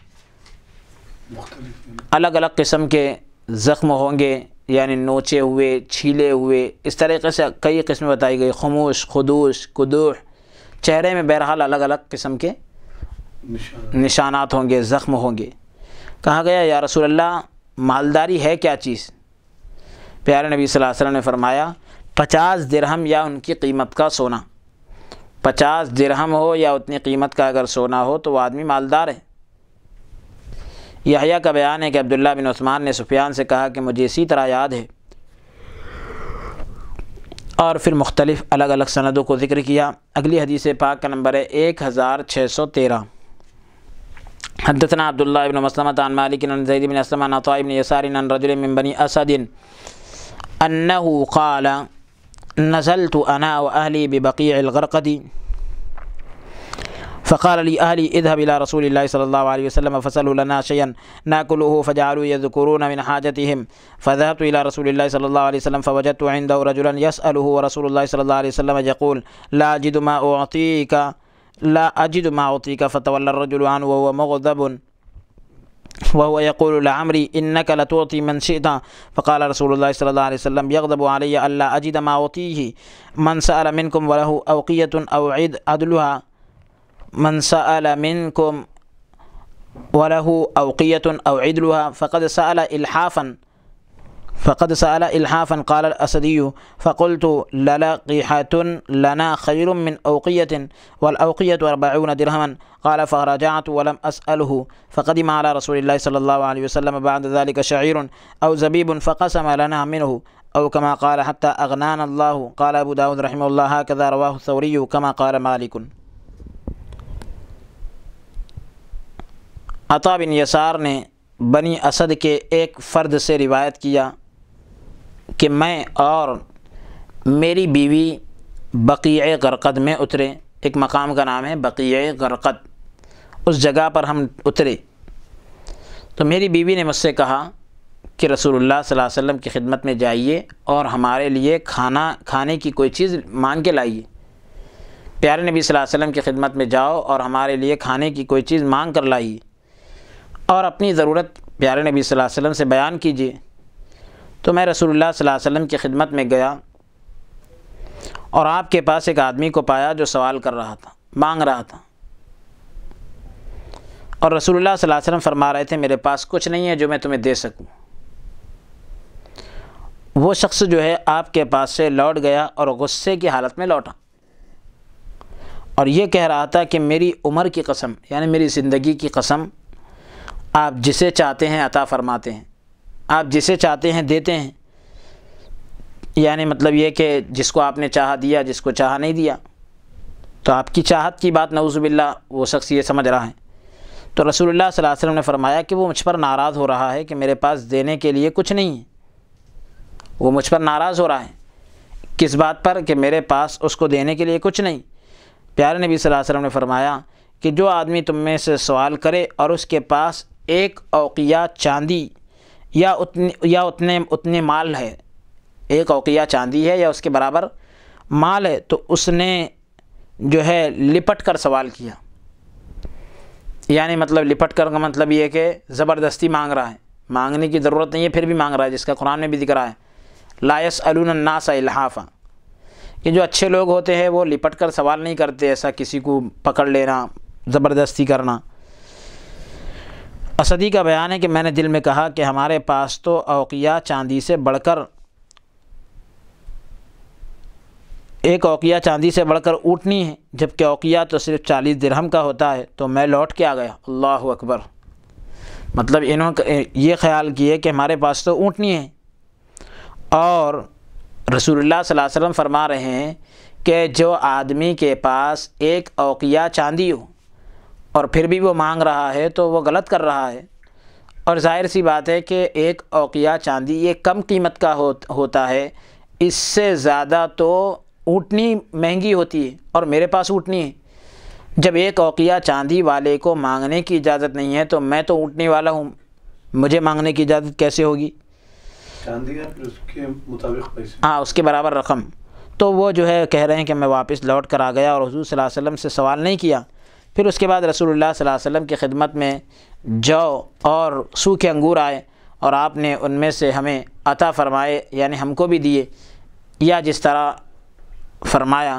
الگ الگ قسم کے زخم ہوں گے، یعنی نوچے ہوئے، چھیلے ہوئے، اس طریقے سے کئی قسمیں بتائی گئی، خموش، خدوش، قدوح، چہرے میں بہرحال الگ الگ قسم کے نشانات ہوں گے، زخم ہوں گے. کہا گیا یا رسول اللہ مالداری ہے کیا چیز؟ پیارے نبی صلی اللہ علیہ وسلم نے فرمایا پچاس درہم یا ان کی قیمت کا سونا. پچاس درہم ہو یا اتنی قیمت کا اگر سونا ہو تو وہ آدمی مالدار ہے. یحییٰ کا بیان ہے کہ عبداللہ بن عثمان نے سفیان سے کہا کہ مجھے اسی طرح یاد ہے، اور پھر مختلف الگ الگ سندوں کو ذکر کیا. اگلی حدیث پاک کا نمبر ہے ایک ہزار چھ سو تیرہ. حدثنا عبداللہ بن مسلمۃ عن مالک عن زید بن اسلم عن عطاء بن یسار عن رجل من بنی اسد انه قال نزلت انا واهلي ببقيع الغرقد فقال لي اهلي اذهب الى رسول الله صلى الله عليه وسلم فسألوا لنا شيئا ناكله فجعلوا يذكرون من حاجتهم. فذهبت الى رسول الله صلى الله عليه وسلم فوجدت عنده رجلا يسأله ورسول الله صلى الله عليه وسلم يقول لا اجد ما اعطيك لا اجد ما اعطيك. فتولى الرجل عنه وهو مغضب وهو يقول لعمري إنك لتعطي من شئت. فقال رسول الله صلى الله عليه وسلم يغضب علي ألا أجد ما أعطيه. من سأل منكم وله أوقية أو عد عدلها من سأل منكم وله أوقية أو عدلها فقد سأل إلحافا فقد سأل إلحافا. قال الأسدي فقلت للقيحة لنا خير من أوقية والأوقية أربعون درهما. قال فرجعت ولم أسأله. فقدم على رسول الله صلى الله عليه وسلم بعد ذلك شعير أو زبيب فقسم لنا منه أو كما قال حتى أغنانا الله. قال أبو داود رحمه الله هكذا رواه الثوري كما قال مالك. عطا بن یسار نے بنی اسد کے ایک فرد سے روایت کیا کہ میں اور میری بیوی بقیع غرقد میں اترے. ایک مقام کا نام ہے بقیع غرقد، اس جگہ پر ہم اترے. تو میری بیوی نے مجھ سے کہا کہ رسول اللہ صلی اللہ علیہ وسلم کی خدمت میں جائیے اور ہمارے لیے کھانا کھانے کی کوئی چیز مانگ کے لائیے. پیارے نبی صلی اللہ علیہ وسلم کی خدمت میں جاؤ اور ہمارے لیے کھانے کی کوئی چیز مانگ کر لائیے اور اپنی ضرورت پیارے نبی صلی اللہ علیہ وسلم سے بیان کیجیے. تو میں رسول اللہ صلی اللہ علیہ وسلم کی خدمت میں گیا اور آپ کے پاس ایک آدمی کو پایا جو سوال کر رہا تھا، مانگ رہا تھا. اور رسول اللہ صلی اللہ علیہ وسلم فرما رہے تھے میرے پاس کچھ نہیں ہے جو میں تمہیں دے سکوں. وہ شخص جو ہے آپ کے پاس سے لوٹ گیا اور غصے کی حالت میں لوٹا اور یہ کہہ رہا تھا کہ میری عمر کی قسم، یعنی میری زندگی کی قسم، آپ جسے چاہتے ہیں عطا فرماتے ہیں، آپ جسے چاہتے ہیں دیتے ہیں. یعنی مطلب یہ کہ جس کو آپ نے چاہا دیا، جس کو چاہا نہیں دیا. تو آپ کی چاہت کی بات نعوذ باللہ وہ شخص یہ سمجھ رہا ہے. تو رسول اللہ صلی اللہ علیہ وسلم نے فرمایا کہ وہ مجھ پر ناراض ہو رہا ہے کہ میرے پاس دینے کے لیے کچھ نہیں ہے. وہ مجھ پر ناراض ہو رہا ہے کس بات پر؟ کہ میرے پاس اس کو دینے کے لیے کچھ نہیں. پیارے نبی صلی اللہ علیہ وسلم نے فرمایا کہ جو آدمی تم میں سے سوال کرے اور اس کے پاس ایک اوقیہ چاندی یا اتنے یا اتنے اتنے مال ہے، ایک اوقیہ چاندی ہے یا اس کے برابر مال ہے، تو اس نے جو ہے لپٹ کر سوال کیا. یعنی مطلب لپٹ کر کا مطلب یہ کہ زبردستی مانگ رہا ہے، مانگنے کی ضرورت نہیں ہے پھر بھی مانگ رہا ہے، جس کا قرآن میں بھی ذکر ہے لا يسألون الناس الحافا، کہ جو اچھے لوگ ہوتے ہیں وہ لپٹ کر سوال نہیں کرتے، ایسا کسی کو پکڑ لینا، زبردستی کرنا. اسدی کا بیان ہے کہ میں نے دل میں کہا کہ ہمارے پاس تو اوقیہ چاندی سے بڑھ کر ایک اوقیہ چاندی سے بڑھ کر اونٹنی ہے، جبکہ اوقیہ تو صرف چالیس درہم کا ہوتا ہے، تو میں لوٹ کے آ گیا۔ اللہ اکبر، مطلب انہوں یہ خیال کیے کہ ہمارے پاس تو اونٹنی ہے، اور رسول اللہ صلی اللہ علیہ وسلم فرما رہے ہیں کہ جو آدمی کے پاس ایک اوقیہ چاندی ہو اور پھر بھی وہ مانگ رہا ہے تو وہ غلط کر رہا ہے، اور ظاہر سی بات ہے کہ ایک اوقیہ چاندی یہ کم قیمت کا ہوتا ہے، اس سے زیادہ تو اونٹنی مہنگی ہوتی ہے، اور میرے پاس اونٹنی ہے۔ جب ایک اوقیہ چاندی والے کو مانگنے کی اجازت نہیں ہے تو میں تو اونٹنی والا ہوں، مجھے مانگنے کی اجازت کیسے ہوگی؟ چاندی ہے پھر اس کے مطابق پیسے، ہاں اس کے برابر رقم۔ تو وہ جو ہے کہہ رہے ہیں کہ میں واپس لوٹ کر آ گیا اور حضور صلی اللہ علیہ وسلم سے سوال نہیں کیا۔ پھر اس کے بعد رسول اللہ صلی اللہ علیہ وسلم کی خدمت میں جو اور سوکھے انگور آئے اور آپ نے ان میں سے ہمیں عطا فرمائے، یعنی ہم کو بھی دیے، یا جس طرح فرمایا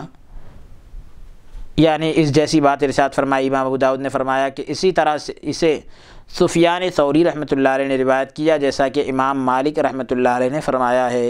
یعنی اس جیسی بات ارشاد فرمائی۔ امام ابو داؤد نے فرمایا کہ اسی طرح سے اسے سفیان ثوری رحمۃ اللہ علیہ نے روایت کیا، جیسا کہ امام مالک رحمۃ اللہ علیہ نے فرمایا ہے۔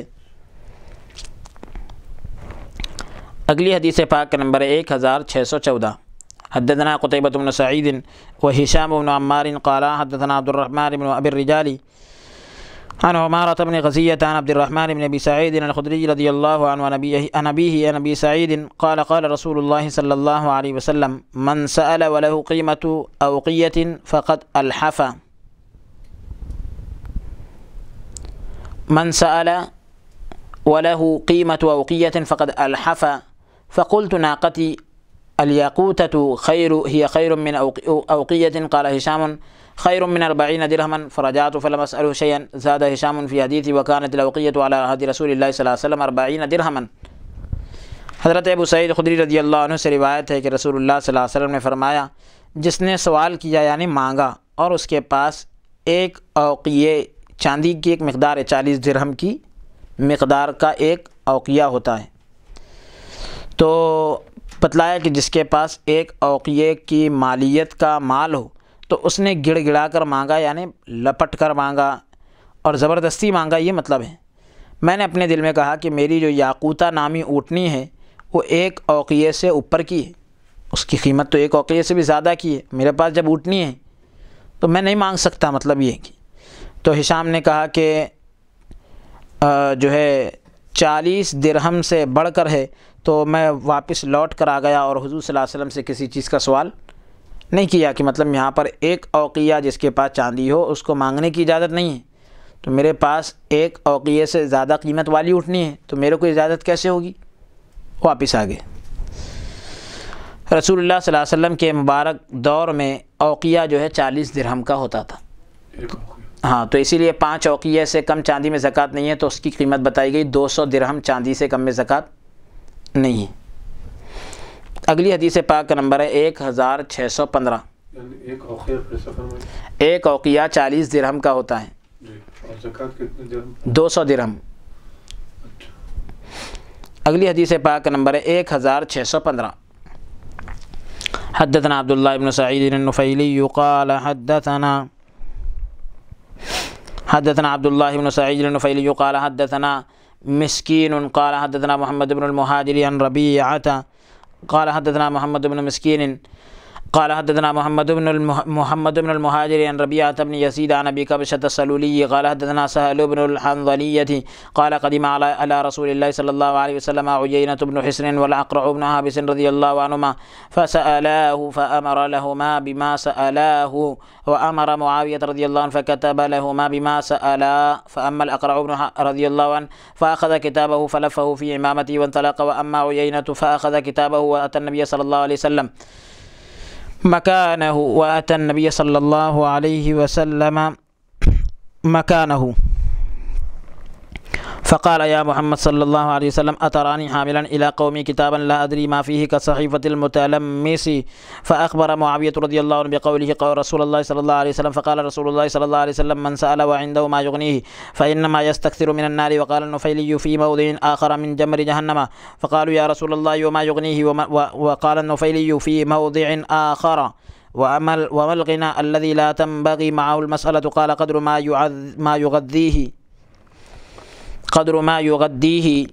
اگلی حدیث پاک کا نمبر ایک ہزار چھ سو چودہ۔ حدثنا قتيبة بن سعيد وهشام بن عمار قال حدثنا عبد الرحمن بن أبي الرجال عن عمارة بن غزية عن عبد الرحمن بن أبي سعيد الخدري رضي الله عنه عن أبيه عن أبي سعيد قال قال رسول الله صلى الله عليه وسلم من سأل وله قيمة أوقية فقد ألحف من سأل وله قيمة أوقية فقد ألحف فقلت ناقتي الياقوتة خير هي خير من أوقية قال هشام خير من أربعين درهما فرجعت فلم أسأله شيئا زاد هشام في حديثي وكانت الأوقية على عهد رسول الله صلى الله عليه وسلم أربعين درهما۔ حضرت ابو سعید خدری رضی اللہ عنہ سے روایت ہے کہ رسول اللہ صلی اللہ علیہ وسلم نے فرمایا جس نے سوال کیا یعنی مانگا اور اس کے پاس ایک اوقیہ چاندی کی ایک مقدار ہے، چالیس درہم کی مقدار کا ایک اوقیہ ہوتا ہے، تو بتلایا کہ جس کے پاس ایک اوقیہ کی مالیت کا مال ہو تو اس نے گڑ گڑا کر مانگا، یعنی لپٹ کر مانگا اور زبردستی مانگا، یہ مطلب ہے۔ میں نے اپنے دل میں کہا کہ میری جو یاقوتہ نامی اونٹنی ہے وہ ایک اوقیہ سے اوپر کی ہے، اس کی قیمت تو ایک اوقیہ سے بھی زیادہ کی ہے، میرے پاس جب اونٹنی ہے تو میں نہیں مانگ سکتا، مطلب یہ کہ تو ہشام نے کہا کہ جو ہے چالیس درہم سے بڑھ کر ہے، تو میں واپس لوٹ کر آ گیا اور حضور صلی اللہ علیہ وسلم سے کسی چیز کا سوال نہیں کیا کہ مطلب یہاں پر ایک اوقیہ جس کے پاس چاندی ہو اس کو مانگنے کی اجازت نہیں ہے، تو میرے پاس ایک اوقیہ سے زیادہ قیمت والی اٹھنی ہے تو میرے کو اجازت کیسے ہوگی؟ واپس آ گئے۔ رسول اللہ صلی اللہ علیہ وسلم کے مبارک دور میں اوقیہ جو ہے چالیس درہم کا ہوتا تھا، ہاں، تو اسی لیے پانچ اوقیہ سے کم چاندی میں زکوٰۃ نہیں ہے، تو اس کی قیمت بتائی گئی دو سو درہم چاندی سے کم میں زکوٰۃ نہیں ہے۔ اگلی حدیث پاک کا نمبر ہے ایک ہزار چھ سو پندرہ۔ ایک اوقیہ پھر سفر میں ایک اوقیہ چالیس درہم کا ہوتا ہے، اور زکوٰۃ کتنے درہم؟ دو سو درہم۔ اگلی حدیث پاک کا نمبر ہے ایک ہزار چھ سو پندرہ۔ حدثنا عبداللہ بن سعید النفیلی قال حدثنا حدثنا عبداللہ بن سعید النفیلی قال حدثنا مسكين قال حدثنا محمد بن المهاجر عن ربيعة قال حدثنا محمد بن مسكين قال حدثنا محمد بن محمد بن المهاجر عن ربيعة بن يزيد عن أبي كبشة السلولي قال حدثنا سهل بن الحنظلية قال قدم على رسول الله صلى الله عليه وسلم عيينة بن حصن والأقرع بن حابس رضي الله عنهما فسألاه فأمر لهما بما سألاه وأمر معاوية رضي الله عنه فكتب لهما بما سألا فأما الأقرع بن رضي الله عنه فأخذ كتابه فلفه في عمامته وانطلق وأما عيينة فأخذ كتابه وأتى النبي صلى الله عليه وسلم مكانه وأتى النبي صلى الله عليه وسلم مكانه فقال يا محمد صلى الله عليه وسلم أتراني حاملا إلى قومي كتابا لا أدري ما فيه كصحيفة المتلمس فأخبر معاوية رضي الله عنه بقوله قال رسول الله صلى الله عليه وسلم فقال رسول الله صلى الله عليه وسلم من سأل وعنده ما يغنيه فإنما يستكثر من النار وقال النفيلي في موضع آخر من جمر جهنم فقالوا يا رسول الله وما يغنيه وقال النفيلي في موضع آخر وعمل وما الغنى الذي لا تنبغي معه المسألة قال قدر ما يعذ ما يغذيه قدر ما يغذيه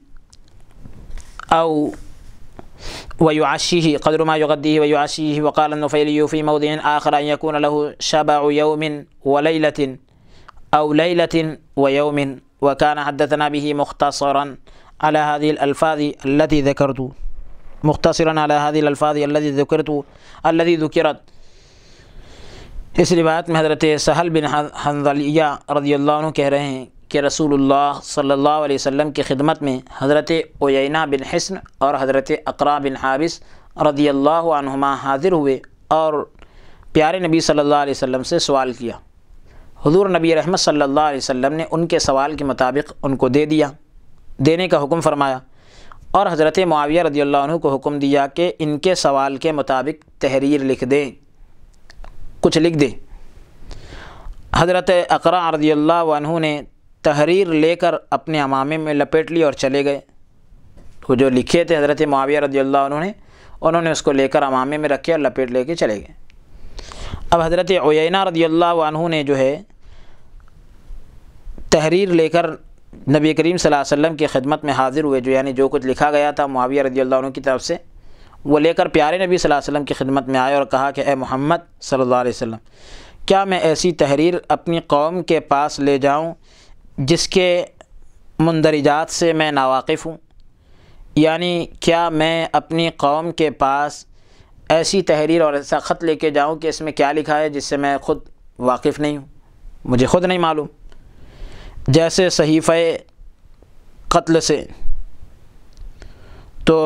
أو ويعشيه قدر ما يغذيه ويعشيه. وقال النفيلي في موضع آخر أن يكون له شبع يوم وليلة أو ليلة ويوم. وكان حدثنا به مختصرا على هذه الألفاظ التي ذكرت مختصرا على هذه الألفاظ التي ذكرت الذي ذكرت. اس روایت میں حضرت سہل بن حنظلیہ رضی اللہ عنہ کہہ رہے ہیں کہ رسول اللہ صلی اللہ علیہ وسلم کی خدمت میں حضرت عیینہ بن حصن اور حضرت اقرا بن حابس رضی اللہ عنہما حاضر ہوئے اور پیارے نبی صلی اللہ علیہ وسلم سے سوال کیا. حضور نبی رحمت صلی اللہ علیہ وسلم نے ان کے سوال کے مطابق ان کو دے دیا دینے کا حکم فرمایا، اور حضرت معاویہ رضی اللہ عنہ کو حکم دیا کہ ان کے سوال کے مطابق تحریر لکھ دیں، کچھ لکھ دیں. حضرت اقرا رضی اللہ عنہ نے تحریر لے کر اپنے عمامے میں لپیٹ لی اور چلے گئے. وہ جو لکھے تھے حضرت معاویہ رضی اللہ عنہ نے، انہوں نے اس کو لے کر عمامے میں رکھے اور لپیٹ لے کے چلے گئے. اب حضرت عیینہ رضی اللہ عنہ نے جو ہے تحریر لے کر نبی کریم صلی اللہ علیہ وسلم کی خدمت میں حاضر ہوئے، جو یعنی جو کچھ لکھا گیا تھا معاویہ رضی اللہ عنہ کی طرف سے وہ لے کر پیارے نبی صلی اللہ علیہ وسلم کی خدمت میں آئے اور کہا کہ اے محمد صلی اللہ علیہ وسلم، کیا میں ایسی تحریر اپنی قوم کے پاس لے جاؤں جس کے مندرجات سے میں ناواقف ہوں؟ یعنی کیا میں اپنی قوم کے پاس ایسی تحریر اور ایسا خط لے کے جاؤں کہ اس میں کیا لکھا ہے جس سے میں خود واقف نہیں ہوں، مجھے خود نہیں معلوم؟ جیسے صحیفہ قتل سے، تو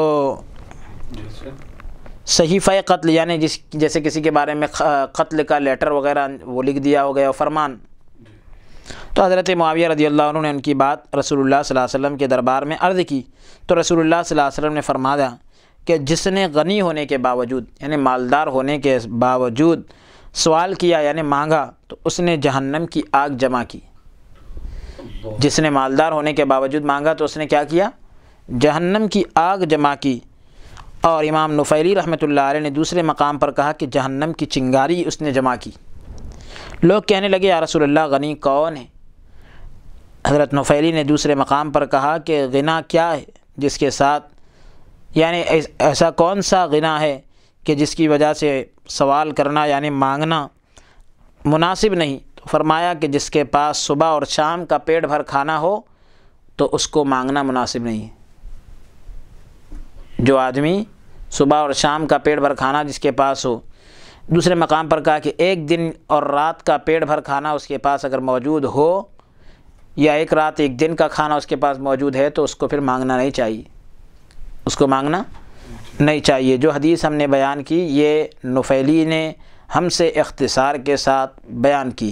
صحیفہ قتل یعنی جس جیسے کسی کے بارے میں قتل کا لیٹر وغیرہ وہ لکھ دیا ہو گیا فرمان. تو حضرت معاویہ رضی اللہ عنہ نے ان کی بات رسول اللہ صلی اللہ علیہ وسلم کے دربار میں عرض کی، تو رسول اللہ صلی اللہ علیہ وسلم نے فرمایا کہ جس نے غنی ہونے کے باوجود یعنی مالدار ہونے کے باوجود سوال کیا یعنی مانگا تو اس نے جہنم کی آگ جمع کی. جس نے مالدار ہونے کے باوجود مانگا تو اس نے کیا کیا؟ جہنم کی آگ جمع کی. اور امام نفیلی رحمۃ اللہ علیہ نے دوسرے مقام پر کہا کہ جہنم کی چنگاری اس نے جمع کی. لوگ کہنے لگے یا رسول اللہ غنی کون ہے؟ حضرت نفیلی نے دوسرے مقام پر کہا کہ غنا کیا ہے جس کے ساتھ یعنی ایسا کون سا غنا ہے کہ جس کی وجہ سے سوال کرنا یعنی مانگنا مناسب نہیں؟ تو فرمایا کہ جس کے پاس صبح اور شام کا پیٹ بھر کھانا ہو تو اس کو مانگنا مناسب نہیں ہے. جو آدمی صبح اور شام کا پیٹ بھر کھانا جس کے پاس ہو. دوسرے مقام پر کہا کہ ایک دن اور رات کا پیٹ بھر کھانا اس کے پاس اگر موجود ہو یا ایک رات ایک دن کا کھانا اس کے پاس موجود ہے تو اس کو پھر مانگنا نہیں چاہیے، اس کو مانگنا نہیں چاہیے. جو حدیث ہم نے بیان کی یہ نفیلی نے ہم سے اختصار کے ساتھ بیان کی.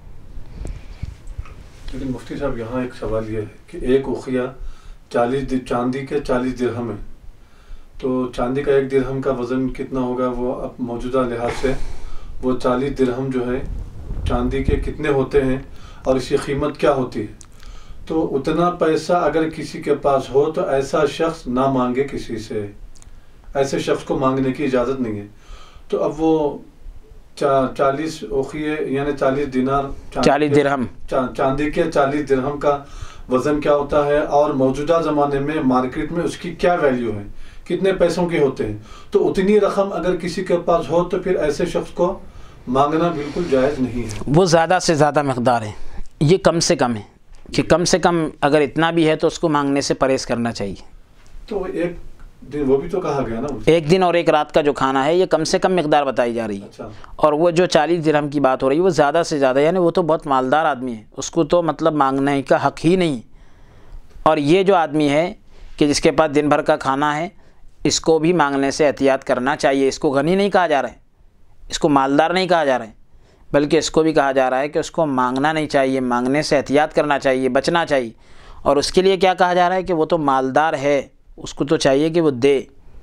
لیکن مفتی صاحب یہاں ایک سوال یہ ہے کہ ایک اخیہ چالیس چاندی کے چالیس درہم ہے، تو چاندی کا ایک درہم کا وزن کتنا ہوگا؟ وہ اب موجودہ لحاظ سے وہ چالیس درہم جو ہے چاندی کے کتنے ہوتے ہیں اور اس کی قیمت کیا ہوتی ہے؟ تو اتنا پیسہ اگر کسی کے پاس ہو تو ایسا شخص نہ مانگے کسی سے، ایسے شخص کو مانگنے کی اجازت نہیں ہے. تو اب وہ چالیس اوخیے یعنی چالیس دینار چالیس درہم چاندی کے چالیس درہم کا وزن کیا ہوتا ہے اور موجودہ زمانے میں مارکیٹ میں اس کی کیا ویلیو ہے، کتنے پیسوں کے ہوتے ہیں؟ تو اتنی رقم اگر کسی کے پاس ہو تو پھر ایسے شخص کو مانگنا بالکل جائز نہیں ہے. وہ زیادہ سے زیادہ مقدار ہے، یہ کم سے کم ہے کہ کم سے کم اگر اتنا بھی ہے تو اس کو مانگنے سے پرہیز کرنا چاہیے. تو ایک دن وہ بھی تو کہا گیا نا، ایک دن اور ایک رات کا جو کھانا ہے یہ کم سے کم مقدار بتائی جا رہی ہے. اچھا. اور وہ جو چالیس درہم کی بات ہو رہی ہے وہ زیادہ سے زیادہ یعنی وہ تو بہت مالدار آدمی ہے، اس کو تو مطلب مانگنے کا حق ہی نہیں. اور یہ جو آدمی ہے کہ جس کے پاس دن بھر کا کھانا ہے اس کو بھی مانگنے سے احتیاط کرنا چاہیے. اس کو غنی نہیں کہا جا رہا ہے، اس کو مالدار نہیں کہا جا رہا ہے، بلکہ اس کو بھی کہا جا رہا ہے کہ اس کو مانگنا نہیں چاہیے، مانگنے سے احتیاط کرنا چاہیے، بچنا چاہیے. اور اس کے لیے کیا کہا جا رہا ہے کہ وہ تو مالدار ہے، اس کو تو چاہیے کہ وہ دے.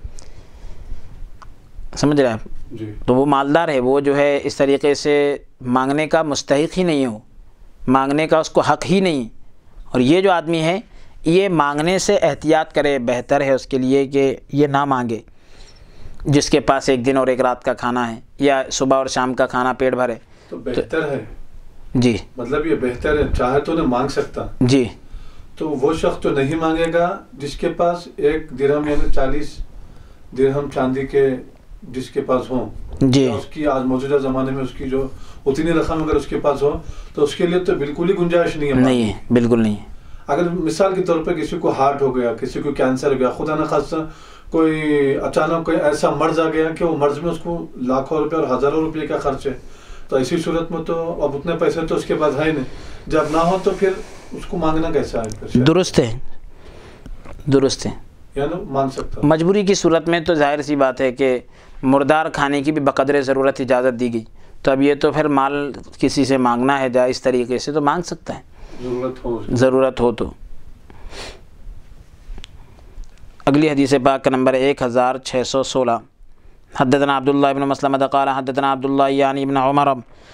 سمجھ رہے ہیں؟ جی. تو وہ مالدار ہے، وہ جو ہے اس طریقے سے مانگنے کا مستحق ہی نہیں ہو، مانگنے کا اس کو حق ہی نہیں. اور یہ جو آدمی ہے یہ مانگنے سے احتیاط کرے، بہتر ہے اس کے لیے کہ یہ نہ مانگے. جس کے پاس ایک دن اور ایک رات کا کھانا ہے یا صبح اور شام کا کھانا پیٹ بھرے تو بہتر ہے. جی مطلب یہ بہتر ہے, چاہے تو نہیں مانگ سکتا. جی. تو وہ شخص تو نہیں مانگے گا جس کے پاس ایک درہم یعنی چالیس درہم چاندی کے جس کے پاس ہوں. جی. اس کی آج موجودہ زمانے میں اس کی جو اتنی رقم اگر اس کے پاس ہو تو اس کے لیے تو بالکل ہی گنجائش نہیں ہے. نہیں ہے, بالکل نہیں. اگر مثال کے طور پہ کسی کو ہارٹ ہو گیا, کسی کو کینسر ہو گیا, خدا نخواستہ کوئی اچانک کوئی ایسا مرض آ گیا کہ وہ مرض میں اس کو لاکھوں روپے اور ہزاروں روپے کا خرچ ہے, تو ایسی صورت میں تو اب اتنے پیسے تو اس کے پاس ہے نہیں. جب نہ ہو تو پھر اس کو مانگنا کیسا ہے؟ درست ہے, درست ہے. یعنی مان سکتا. مجبوری کی صورت میں تو ظاہر سی بات ہے کہ مردار کھانے کی بھی بقدر ضرورت اجازت دی گئی, تو اب یہ تو پھر مال کسی سے مانگنا ہے جائز طریقے سے تو مانگ سکتا ہے ضرورت ہو ضرورت ہو تو. اگلی حدیث پاک کا نمبر ایک ہزار چھ سو سولہ. حدثنا عبداللہ ابن مسلمہ قال حدثنا عبداللہ یعنی ابن عمر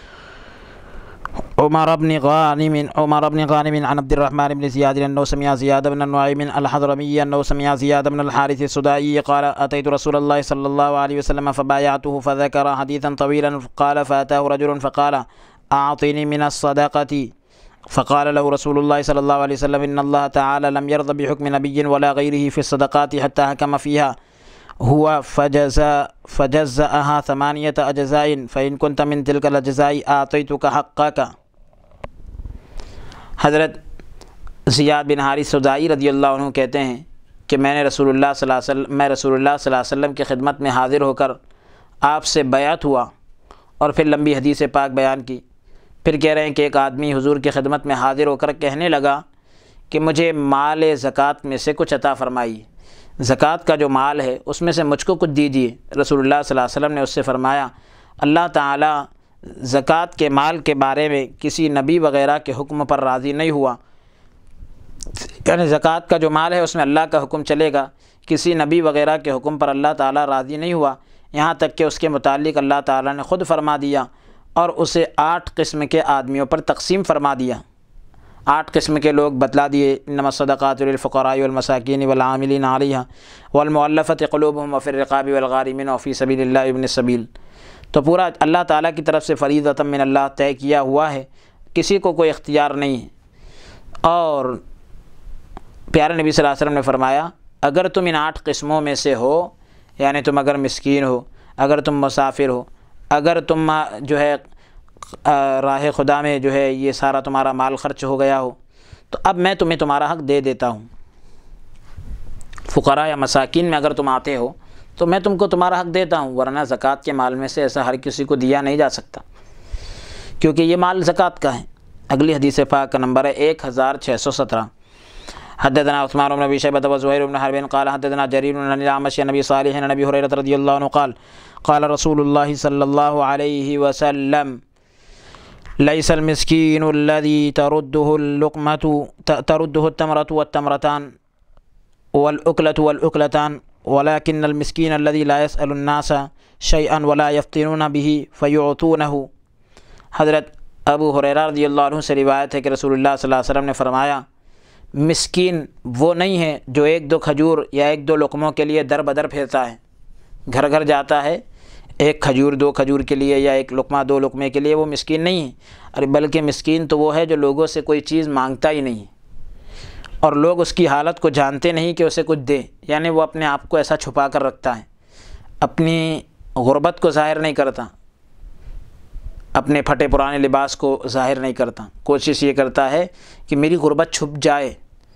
عمر بن غانم عمر بن غانم عن عبد الرحمن بن زياد انه سمع زياد بن النعيم الحضرمي انه سمع زياد بن الحارث السدائي قال اتيت رسول الله صلى الله عليه وسلم فبايعته فذكر حديثا طويلا قال فاتاه رجل فقال اعطني من الصدقه فقال له رسول الله صلى الله عليه وسلم ان الله تعالى لم يرضى بحكم نبي ولا غيره في الصدقات حتى حكم فيها هو فجزا فجزأها ثمانية أجزاء فإن كنت من تلك الأجزاء أعطيتك حقك. حضرت زیاد بن حارث سدائی رضی اللہ عنہ کہتے ہیں کہ میں نے رسول اللہ صلی اللہ علیہ وسلم میں رسول اللہ صلی اللہ علیہ وسلم کی خدمت میں حاضر ہو کر آپ سے بیعت ہوا اور پھر لمبی حدیث پاک بیان کی. پھر کہہ رہے ہیں کہ ایک آدمی حضور کی خدمت میں حاضر ہو کر کہنے لگا کہ مجھے مال زکوٰۃ میں سے کچھ عطا فرمائیے, زکوٰۃ کا جو مال ہے اس میں سے مجھ کو کچھ دیجیے. رسول اللہ صلی اللہ علیہ وسلم نے اس سے فرمایا اللہ تعالیٰ زکوٰۃ کے مال کے بارے میں کسی نبی وغیرہ کے حکم پر راضی نہیں ہوا, یعنی زکوٰۃ کا جو مال ہے اس میں اللہ کا حکم چلے گا, کسی نبی وغیرہ کے حکم پر اللہ تعالیٰ راضی نہیں ہوا, یہاں تک کہ اس کے متعلق اللہ تعالیٰ نے خود فرما دیا اور اسے آٹھ قسم کے آدمیوں پر تقسیم فرما دیا. آٹھ قسم کے لوگ بتلا دیے, انما الصدقات للفقراء والمساکین والعاملین علیہا والمؤلفۃ قلوبہم وفی الرقاب والغارمین وفی سبیل اللہ ابن السبیل. تو پورا اللہ تعالیٰ کی طرف سے فریضۃ من اللہ طے کیا ہوا ہے, کسی کو کوئی اختیار نہیں ہے. اور پیارے نبی صلی اللہ علیہ وسلم نے فرمایا اگر تم ان آٹھ قسموں میں سے ہو, یعنی تم اگر مسکین ہو, اگر تم مسافر ہو, اگر تم جو ہے راہ خدا میں جو ہے یہ سارا تمہارا مال خرچ ہو گیا ہو, تو اب میں تمہیں تمہارا حق دے دیتا ہوں. فقراء یا مساکین میں اگر تم آتے ہو تو میں تم کو تمہارا حق دیتا ہوں, ورنہ زکوٰۃ کے مال میں سے ایسا ہر کسی کو دیا نہیں جا سکتا کیونکہ یہ مال زکوٰۃ کا ہے. اگلی حدیث پاک کا نمبر ہے ایک ہزار چھ سو سترہ. حدثنا عثمان بن ابي شيبة وزهير بن حرب قال حدثنا جرير عن الاعمش عن ابي صالح عن ابي هريرة رضي الله عنه قال قال رسول الله صلى الله عليه وسلم ليس المسكين الذي ترده اللقمة ترده التمرة والتمرتان والأكلة والأكلتان ولكن المسكين الذي لا يسأل الناس شيئا ولا يفطنون به فيعطونه. حضرت ابو ہریرہ رضی اللہ عنہ سے روایت ہے کہ رسول اللہ صلی اللہ علیہ وسلم نے فرمایا مسکین وہ نہیں ہے جو ایک دو کھجور یا ایک دو لقموں کے لیے در بدر پھرتا ہے, گھر گھر جاتا ہے ایک کھجور دو کھجور کے لیے یا ایک لقمہ دو لقمے کے لیے, وہ مسکین نہیں ہے. ارے بلکہ مسکین تو وہ ہے جو لوگوں سے کوئی چیز مانگتا ہی نہیں اور لوگ اس کی حالت کو جانتے نہیں کہ اسے کچھ دے, یعنی وہ اپنے آپ کو ایسا چھپا کر رکھتا ہے, اپنی غربت کو ظاہر نہیں کرتا, اپنے پھٹے پرانے لباس کو ظاہر نہیں کرتا, کوشش یہ کرتا ہے کہ میری غربت چھپ جائے,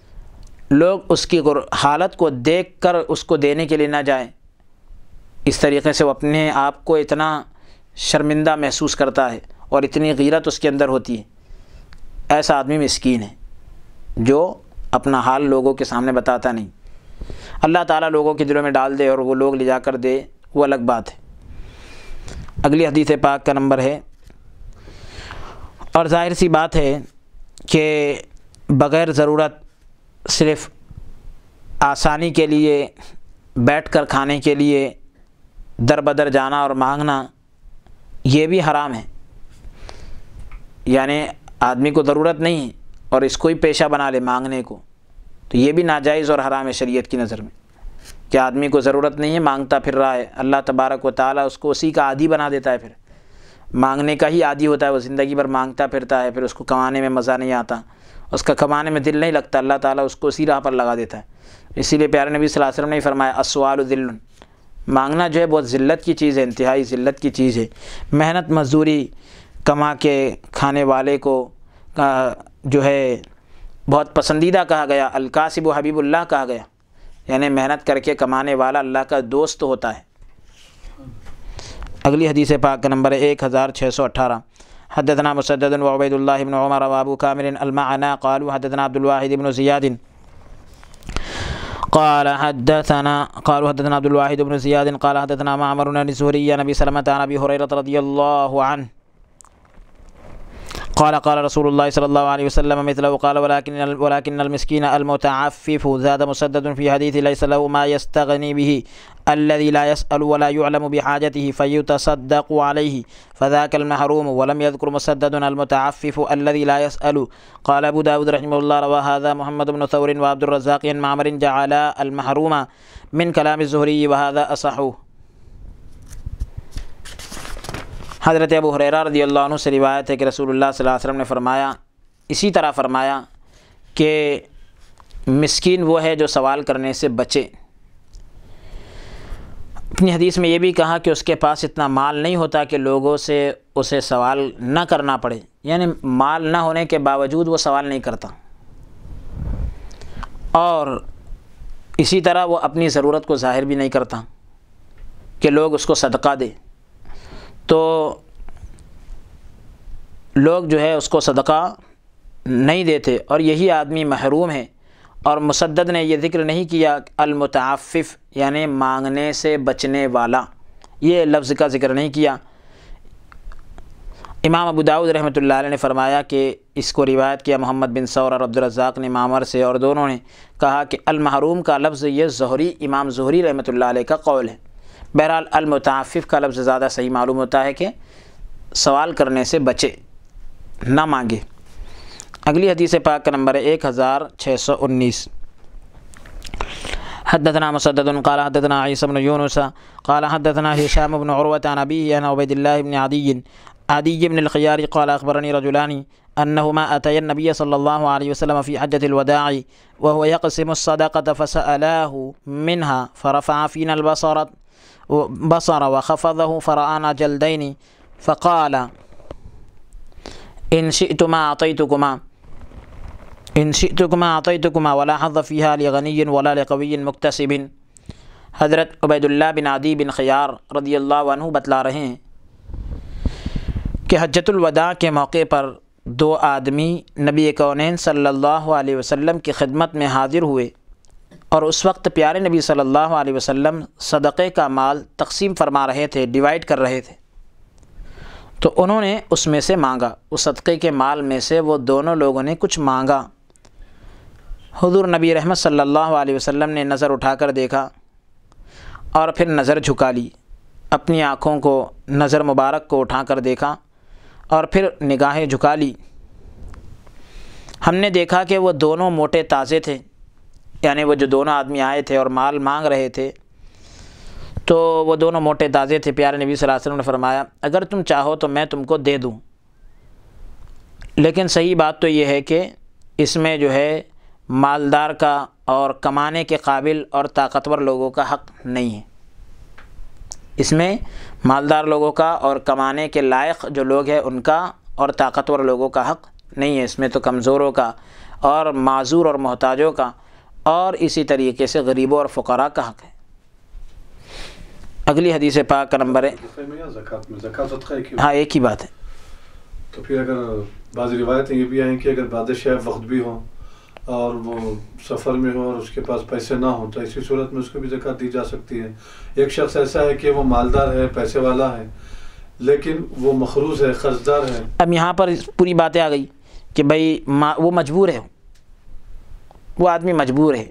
لوگ اس کی حالت کو دیکھ کر اس کو دینے کے لیے نہ جائیں. اس طریقے سے وہ اپنے آپ کو اتنا شرمندہ محسوس کرتا ہے اور اتنی غیرت اس کے اندر ہوتی ہے. ایسا آدمی مسکین ہے جو اپنا حال لوگوں کے سامنے بتاتا نہیں. اللہ تعالیٰ لوگوں کے دلوں میں ڈال دے اور وہ لوگ لے جا کر دے, وہ الگ بات ہے. اگلی حدیث پاک کا نمبر ہے, اور ظاہر سی بات ہے کہ بغیر ضرورت صرف آسانی کے لیے بیٹھ کر کھانے کے لیے در بدر جانا اور مانگنا یہ بھی حرام ہے. یعنی آدمی کو ضرورت نہیں ہے اور اس کو ہی پیشہ بنا لے مانگنے کو, تو یہ بھی ناجائز اور حرام ہے شریعت کی نظر میں. کہ آدمی کو ضرورت نہیں ہے مانگتا پھر رہا ہے، اللہ تبارک و تعالیٰ اس کو اسی کا عادی بنا دیتا ہے، پھر مانگنے کا ہی عادی ہوتا ہے، وہ زندگی بھر مانگتا پھرتا ہے، پھر اس کو کمانے میں مزہ نہیں آتا، اس کا کمانے میں دل نہیں لگتا، اللہ تعالیٰ اس کو اسی راہ پر لگا دیتا ہے۔ اسی لیے پیارے نبی صلی اللہ علیہ وسلم نے فرمایا السؤال ذل، مانگنا جو ہے بہت ذلت کی چیز ہے، انتہائی ذلت کی چیز ہے۔ محنت مزدوری کما کے کھانے والے کو جو ہے بہت پسندیدہ کہا گیا، الکاسب و حبیب اللہ کہا گیا، یعنی محنت کر کے کمانے والا اللہ کا دوست ہوتا ہے۔ اگلی حدیث پاک کا نمبر ہے ایک ہزار چھ سو اٹھارہ۔ حدثنا مسدد و عبید اللہ بن عمر و ابو کامر المعنا قالوا حدثنا عبد الواحد بن زیاد قال حدثنا قالوا حدثنا عبد الواحد بن زياد قال حدثنا معمر بن الزهري عن ابي سلمة عن ابي هريرة رضي الله عنه قال قال رسول الله صلى الله عليه وسلم مثله قال ولكن ولكن المسكين المتعفف زاد مسدد في حديث ليس له ما يستغني به الذي لا يسأل ولا يعلم بحاجته فيتصدق عليه فذاك المحروم، ولم يذكر مسدد المتعفف الذي لا يسأل۔ قال ابو داود رحمه الله روى هذا محمد بن ثور وعبد الرزاق عن معمر جعل المحروم من كلام الزهري وهذا أصح۔ حضرت ابو ہریرہ رضی اللہ عنہ سے روایت ہے کہ رسول اللہ صلی اللہ علیہ وسلم نے فرمایا، اسی طرح فرمایا کہ مسکین وہ ہے جو سوال کرنے سے بچے۔ اپنی حدیث میں یہ بھی کہا کہ اس کے پاس اتنا مال نہیں ہوتا کہ لوگوں سے اسے سوال نہ کرنا پڑے، یعنی مال نہ ہونے کے باوجود وہ سوال نہیں کرتا، اور اسی طرح وہ اپنی ضرورت کو ظاہر بھی نہیں کرتا کہ لوگ اس کو صدقہ دے، تو لوگ جو ہے اس کو صدقہ نہیں دیتے، اور یہی آدمی محروم ہے۔ اور مسدد نے یہ ذکر نہیں کیا المتعفف یعنی مانگنے سے بچنے والا، یہ لفظ کا ذکر نہیں کیا۔ امام ابو داؤد رحمۃ اللہ علیہ نے فرمایا کہ اس کو روایت کیا محمد بن ثور اور عبد الرزاق نے معمر سے، اور دونوں نے کہا کہ المحروم کا لفظ یہ زہری امام زہری رحمۃ اللہ علیہ کا قول ہے۔ بہرحال المتعفف کا لفظ زیادہ صحیح معلوم ہوتا ہے کہ سوال کرنے سے بچے، نہ مانگے۔ اگلی حدیث پاک کا نمبر ہے ایک ہزار چھ سو انیس۔ حدثنا مسدد قال حدثنا عيسى بن يونس قال حدثنا هشام بن عروة عن أبيه عن عبيد الله بن عدي عدي بن الخيار قال أخبرني رجلان أنهما أتيا النبي صلى الله عليه وسلم في حجة الوداع وهو يقسم الصدقة فسألاه منها فرفع فينا البصر بصر وخفضه فرآنا جلدين فقال إن شئتما أعطيتكما ان شئتكما اعطيتكما ولا حظ فيها لغني ولا لقوي مكتسب۔ حضرت عبید اللہ بن عدی بن خیار رضی اللہ عنہ بتلا رہے ہیں کہ حجۃ الوداع کے موقع پر دو آدمی نبی کونین صلی اللہ علیہ وسلم کی خدمت میں حاضر ہوئے، اور اس وقت پیارے نبی صلی اللہ علیہ وسلم صدقے کا مال تقسیم فرما رہے تھے، ڈیوائیڈ کر رہے تھے، تو انہوں نے اس میں سے مانگا، اس صدقے کے مال میں سے وہ دونوں لوگوں نے کچھ مانگا۔ حضور نبی رحمت صلی اللہ علیہ وسلم نے نظر اٹھا کر دیکھا اور پھر نظر جھکا لی، اپنی آنکھوں کو نظر مبارک کو اٹھا کر دیکھا اور پھر نگاہیں جھکا لی۔ ہم نے دیکھا کہ وہ دونوں موٹے تازے تھے، یعنی وہ جو دونوں آدمی آئے تھے اور مال مانگ رہے تھے تو وہ دونوں موٹے تازے تھے۔ پیارے نبی صلی اللہ علیہ وسلم نے فرمایا اگر تم چاہو تو میں تم کو دے دوں، لیکن صحیح بات تو یہ ہے کہ اس میں جو ہے مالدار کا اور کمانے کے قابل اور طاقتور لوگوں کا حق نہیں ہے، اس میں مالدار لوگوں کا اور کمانے کے لائق جو لوگ ہیں ان کا اور طاقتور لوگوں کا حق نہیں ہے، اس میں تو کمزوروں کا اور معذور اور محتاجوں کا اور اسی طریقے سے غریبوں اور فقراء کا حق ہے۔ اگلی حدیث پاک کا نمبر ہے ہاں ایک ہی بات ہے۔ تو پھر اگر بعض روایتیں یہ بھی آئیں کہ اگر بادشاہ وقت بھی ہوں اور وہ سفر میں ہو اور اس کے پاس پیسے نہ ہوں تو ایسی صورت میں اس کو بھی زکوٰۃ دی جا سکتی ہے۔ ایک شخص ایسا ہے کہ وہ مالدار ہے، پیسے والا ہے، لیکن وہ مخروض ہے، قرض دار ہے۔ اب یہاں پر پوری باتیں آ گئی کہ بھائی وہ مجبور ہے، وہ آدمی مجبور ہے،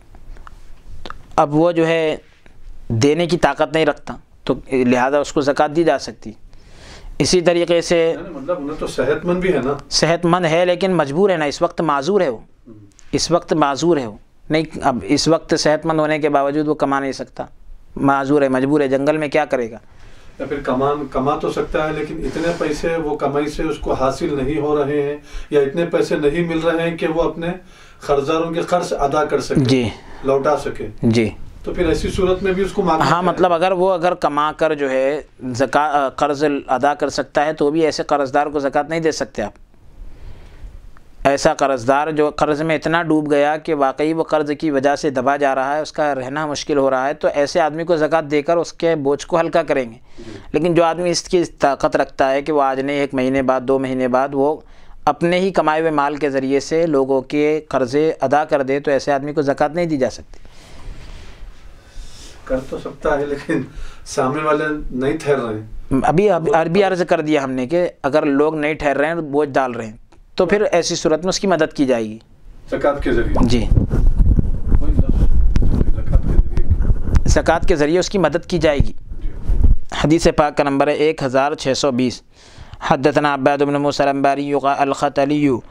اب وہ جو ہے دینے کی طاقت نہیں رکھتا تو لہذا اس کو زکوٰۃ دی جا سکتی۔ اسی طریقے سے مطلب انہیں تو صحت مند بھی ہے نا، صحت مند ہے لیکن مجبور ہے نا، اس وقت معذور ہے، وہ اس وقت معذور ہے، وہ نہیں اب اس وقت صحت مند ہونے کے باوجود وہ کما نہیں سکتا، معذور ہے، مجبور ہے، جنگل میں کیا کرے گا؟ یا پھر کمان کما تو سکتا ہے لیکن اتنے پیسے وہ کمائی سے اس کو حاصل نہیں ہو رہے ہیں، یا اتنے پیسے نہیں مل رہے ہیں کہ وہ اپنے قرضداروں کے قرض ادا کر سکے، جی لوٹا سکے، جی، تو پھر ایسی صورت میں بھی اس کو مانگنا ہاں مطلب اگر وہ اگر کما کر جو ہے زکوٰۃ قرض ادا کر سکتا ہے تو بھی ایسے قرض دار کو زکوٰۃ نہیں دے سکتے آپ۔ ایسا قرض دار جو قرض میں اتنا ڈوب گیا کہ واقعی وہ قرض کی وجہ سے دبا جا رہا ہے، اس کا رہنا مشکل ہو رہا ہے، تو ایسے آدمی کو زکوٰۃ دے کر اس کے بوجھ کو ہلکا کریں گے۔ لیکن جو آدمی اس کی طاقت رکھتا ہے کہ وہ آج نہیں ایک مہینے بعد دو مہینے بعد وہ اپنے ہی کمائے ہوئے مال کے ذریعے سے لوگوں کے قرضے ادا کر دے، تو ایسے آدمی کو زکوٰۃ نہیں دی جا سکتی۔ کر تو سکتا ہے لیکن سامنے والے نہیں ٹھہر رہے ہیں۔ ابھی عربی عرض کر دیا ہم نے کہ اگر لوگ نہیں ٹھہر رہے ہیں، بوجھ ڈال رہے ہیں، تو پھر ایسی صورت میں اس کی مدد کی جائے گی زکوٰۃ کے ذریعے، جی، زکوٰۃ کے ذریعے اس کی مدد کی جائے گی۔ حدیث پاک کا نمبر ہے ایک ہزار چھ سو بیس۔ حدثنا عباد بن موسى الانباري الختلي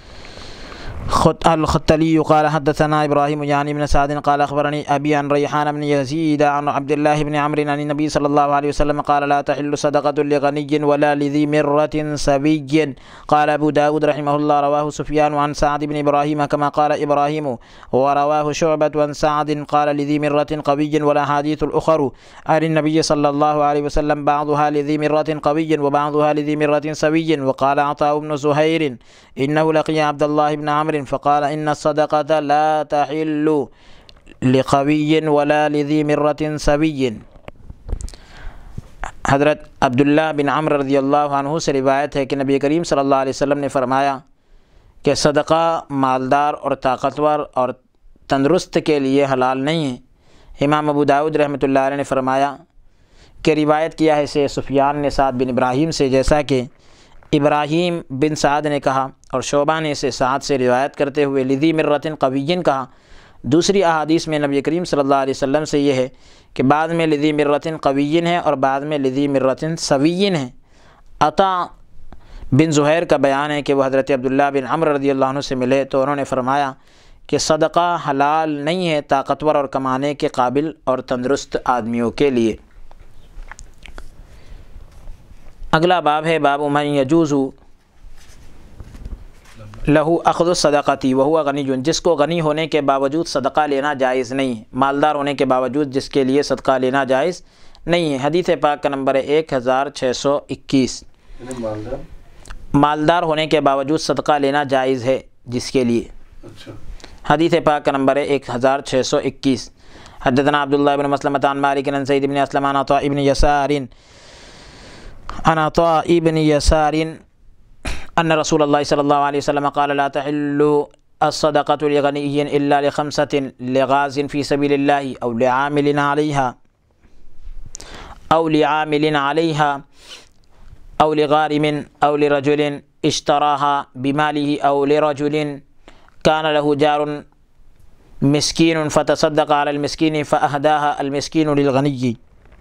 الختلي قال حدثنا ابراهيم يعني بن سعد قال اخبرني ابي عن ريحان بن يزيد عن عبد الله بن عمرو عن النبي صلى الله عليه وسلم قال لا تحل صدقة لغني ولا لذي مرة سبي. قال ابو داود رحمه الله رواه سفيان عن سعد بن ابراهيم كما قال ابراهيم، ورواه شعبة عن سعد قال لذي مرة قوي والاحاديث الاخر عن النبي صلى الله عليه وسلم بعضها لذي مرة قوي وبعضها لذي مرة سوي. وقال عطاء بن زهير انه لقي عبد الله بن عمرو فقال ان الصدقة لا تحل لقوي ولا لذي مرة سوي. حضرت عبداللہ بن عمرو رضی اللہ عنہ سے روایت ہے کہ نبی کریم صلی اللہ علیہ وسلم نے فرمایا کہ صدقہ مالدار اور طاقتور اور تندرست کے لیے حلال نہیں ہے۔ امام ابو داؤد رحمۃ اللہ علیہ نے فرمایا کہ روایت کیا ہے سے سفیان نے سعد بن ابراہیم سے، جیسا کہ ابراہیم بن سعد نے کہا، اور شعبہ نے اسے سعد سے روایت کرتے ہوئے لذی مرۃ قویٍ کہا۔ دوسری احادیث میں نبی کریم صلی اللہ علیہ وسلم سے یہ ہے کہ بعد میں لذی مرۃ قویٍ ہے اور بعد میں لذی مرۃ سویٍ ہے۔ عطا بن زہیر کا بیان ہے کہ وہ حضرت عبداللہ بن عمرو رضی اللہ عنہ سے ملے تو انہوں نے فرمایا کہ صدقہ حلال نہیں ہے طاقتور اور کمانے کے قابل اور تندرست آدمیوں کے لیے۔ اگلا باب ہے باب من یجوز لہو اخذ الصدقتی وہو غنی، جس کو غنی ہونے کے باوجود صدقہ لینا جائز نہیں ہے، مالدار ہونے کے باوجود جس کے لیے صدقہ لینا جائز نہیں ہے۔ حدیث پاک کا نمبر ہے ایک ہزار چھ سو اکیس۔ مالدار ہونے کے باوجود صدقہ لینا جائز ہے جس کے لیے، حدیث پاک کا نمبر ہے ایک ہزار چھ سو اکیس۔ حدثنا عبداللہ بن مسلمۃ عن مالک عن زید بن اسلم عن عطاء بن یسار عن عطاء بن یسار ان رسول اللہ صلی اللہ علیہ وسلم قال لا تحل الصدقة لغنی الا لخمسة لغاز فی سبیل اللہ او لعامل علیہا او لعامل علیہا او لغارم او لرجل اشتراها بماله او لرجل كان له جار مسكين فتصدق على المسكين فأهداها المسكين للغني۔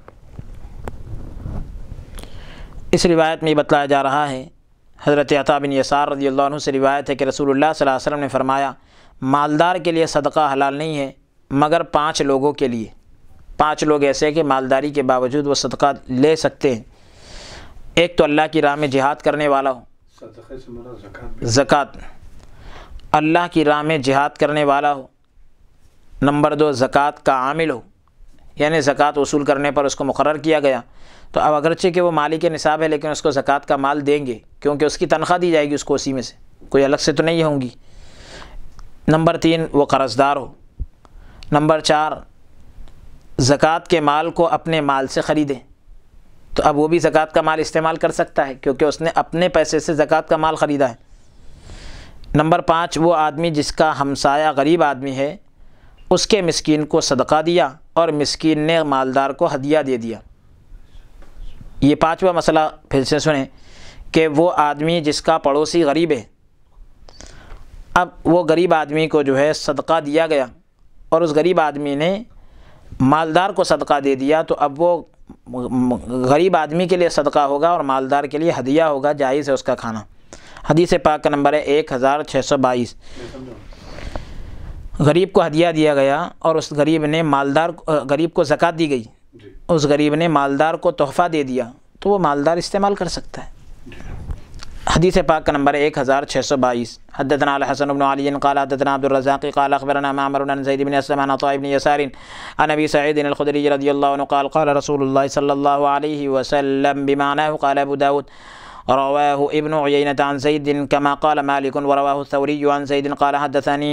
اس روایت میں بتلایا جا رہا ہے، حضرت عطا بن یسار رضی اللہ عنہ سے روایت ہے کہ رسول اللہ صلی اللہ علیہ وسلم نے فرمایا مالدار کے لیے صدقہ حلال نہیں ہے مگر پانچ لوگوں کے لیے، پانچ لوگ ایسے کہ مالداری کے باوجود وہ صدقہ لے سکتے ہیں۔ ایک تو اللہ کی راہ میں جہاد کرنے والا ہو، زکوٰۃ، اللہ کی راہ میں جہاد کرنے والا ہو۔ نمبر دو، زکوٰۃ کا عامل ہو، یعنی زکوٰۃ وصول کرنے پر اس کو مقرر کیا گیا، تو اب اگرچہ کہ وہ مالک نصاب ہے لیکن اس کو زکوٰۃ کا مال دیں گے کیونکہ اس کی تنخواہ دی جائے گی اس کو اسی میں سے، کوئی الگ سے تو نہیں ہوں گی۔ نمبر تین، وہ قرض دار ہو۔ نمبر چار، زکوٰۃ کے مال کو اپنے مال سے خریدیں، تو اب وہ بھی زکوٰۃ کا مال استعمال کر سکتا ہے کیونکہ اس نے اپنے پیسے سے زکوٰۃ کا مال خریدا ہے۔ نمبر پانچ، وہ آدمی جس کا ہمسایہ غریب آدمی ہے اس کے مسکین کو صدقہ دیا اور مسکین نے مالدار کو ہدیہ دے دیا۔ یہ پانچواں مسئلہ پھر سے سنیں کہ وہ آدمی جس کا پڑوسی غریب ہے، اب وہ غریب آدمی کو جو ہے صدقہ دیا گیا اور اس غریب آدمی نے مالدار کو صدقہ دے دیا، تو اب وہ غریب آدمی کے لیے صدقہ ہوگا اور مالدار کے لیے ہدیہ ہوگا، جائز ہے اس کا کھانا۔ حدیث پاک کا نمبر ہے ایک ہزار چھ سو بائیس۔ غریب کو ہدیہ دیا گیا اور اس غریب نے مالدار غریب کو زکوٰۃ دی گئی، اس غریب نے مالدار کو تحفہ دے دیا تو وہ مالدار استعمال کر سکتا ہے۔ حدیث پاک کا نمبر ایک ہزار چھ سو بائیس۔ حدثنا الحسن بن علی قال حدثنا عبد الرزاق قال اخبرنا معمر بن زید بن اسلم عن عطاء بن يسار عن ابي سعيد الخدري رضي الله عنه قال قال رسول الله صلى الله عليه وسلم بمعناه قال ابو داود رواه ابن عيينة عن زيد كما قال مالك ورواه الثوري عن زيد قال حدثني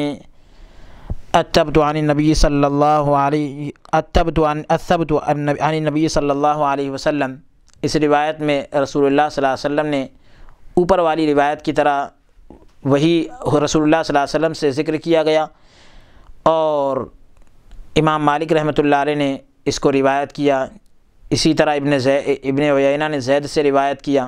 الثبت عن النبي صلى الله عليه الثبت عن الثبت عن النبي صلى الله عليه وسلم۔ اس روایت میں رسول اللہ صلی اللہ علیہ وسلم نے اوپر والی روایت کی طرح وہی رسول اللہ صلی اللہ علیہ وسلم سے ذکر کیا گیا، اور امام مالک رحمۃ اللہ علیہ نے اس کو روایت کیا، اسی طرح ابن زید ابن عیینہ نے زید سے روایت کیا،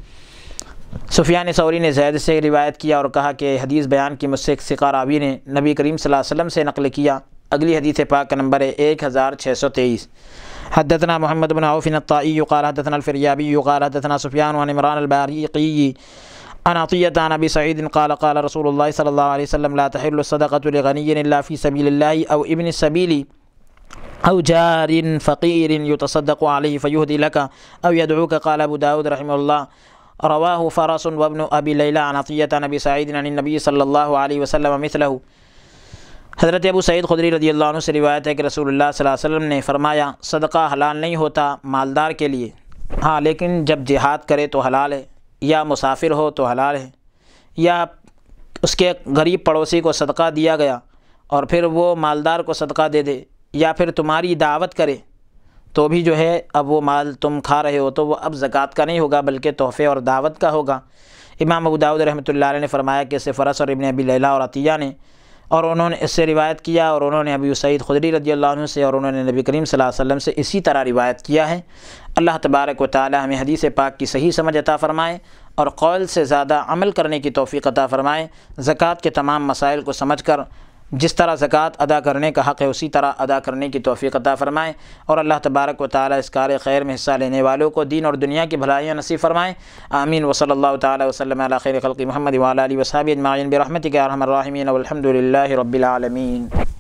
سفیان ثوری نے زید سے روایت کیا اور کہا کہ حدیث بیان کی مجھ سے ایک ثقہ راوی نے نبی کریم صلی اللہ علیہ وسلم سے نقل کیا۔ اگلی حدیث پاک کا نمبر ہے ایک ہزار چھ سو تیئیس۔ حدثنا محمد بن عوف الطائي قال حدثنا الفريابي قال حدثنا سفيان عن عمران البارقي عن عطية عن ابي سعيد قال قال رسول الله صلى الله عليه وسلم لا تحل الصدقة لغني الا في سبيل الله او ابن السبيل او جار فقير يتصدق عليه فيهدي لك او يدعوك قال ابو داود رحمه الله رواه فرس وابن ابي ليلى عن عطية عن ابي سعيد عن النبي صلى الله عليه وسلم مثله۔ حضرت ابو سعید خدری رضی اللہ عنہ سے روایت ہے کہ رسول اللہ صلی اللہ علیہ وسلم نے فرمایا صدقہ حلال نہیں ہوتا مالدار کے لیے، ہاں لیکن جب جہاد کرے تو حلال ہے، یا مسافر ہو تو حلال ہے، یا اس کے غریب پڑوسی کو صدقہ دیا گیا اور پھر وہ مالدار کو صدقہ دے دے، یا پھر تمہاری دعوت کرے تو بھی جو ہے اب وہ مال تم کھا رہے ہو تو وہ اب زکوٰۃ کا نہیں ہوگا بلکہ تحفے اور دعوت کا ہوگا۔ امام ابو داؤد رحمۃ اللہ علیہ نے فرمایا کہ اسے فرس اور ابن ابی لیلہ اور عطیہ نے اور انہوں نے اس سے روایت کیا، اور انہوں نے ابی سعید خدری رضی اللہ عنہ سے اور انہوں نے نبی کریم صلی اللہ علیہ وسلم سے اسی طرح روایت کیا ہے۔ اللہ تبارک و تعالی ہمیں حدیث پاک کی صحیح سمجھ عطا فرمائے اور قول سے زیادہ عمل کرنے کی توفیق عطا فرمائے۔ زکوٰۃ کے تمام مسائل کو سمجھ کر جس طرح زکوٰۃ ادا کرنے کا حق ہے اسی طرح ادا کرنے کی توفیق عطا فرمائے، اور اللہ تبارک و تعالی اس کار خیر میں حصہ لینے والوں کو دین اور دنیا کی بھلائیاں نصیب فرمائے۔ آمین۔ وصلی اللہ تعالی وسلم علی خیر خلق محمد وعلی آلہ وصحبہ اجمعین برحمتک یا ارحم الراحمین والحمد للہ رب العالمین۔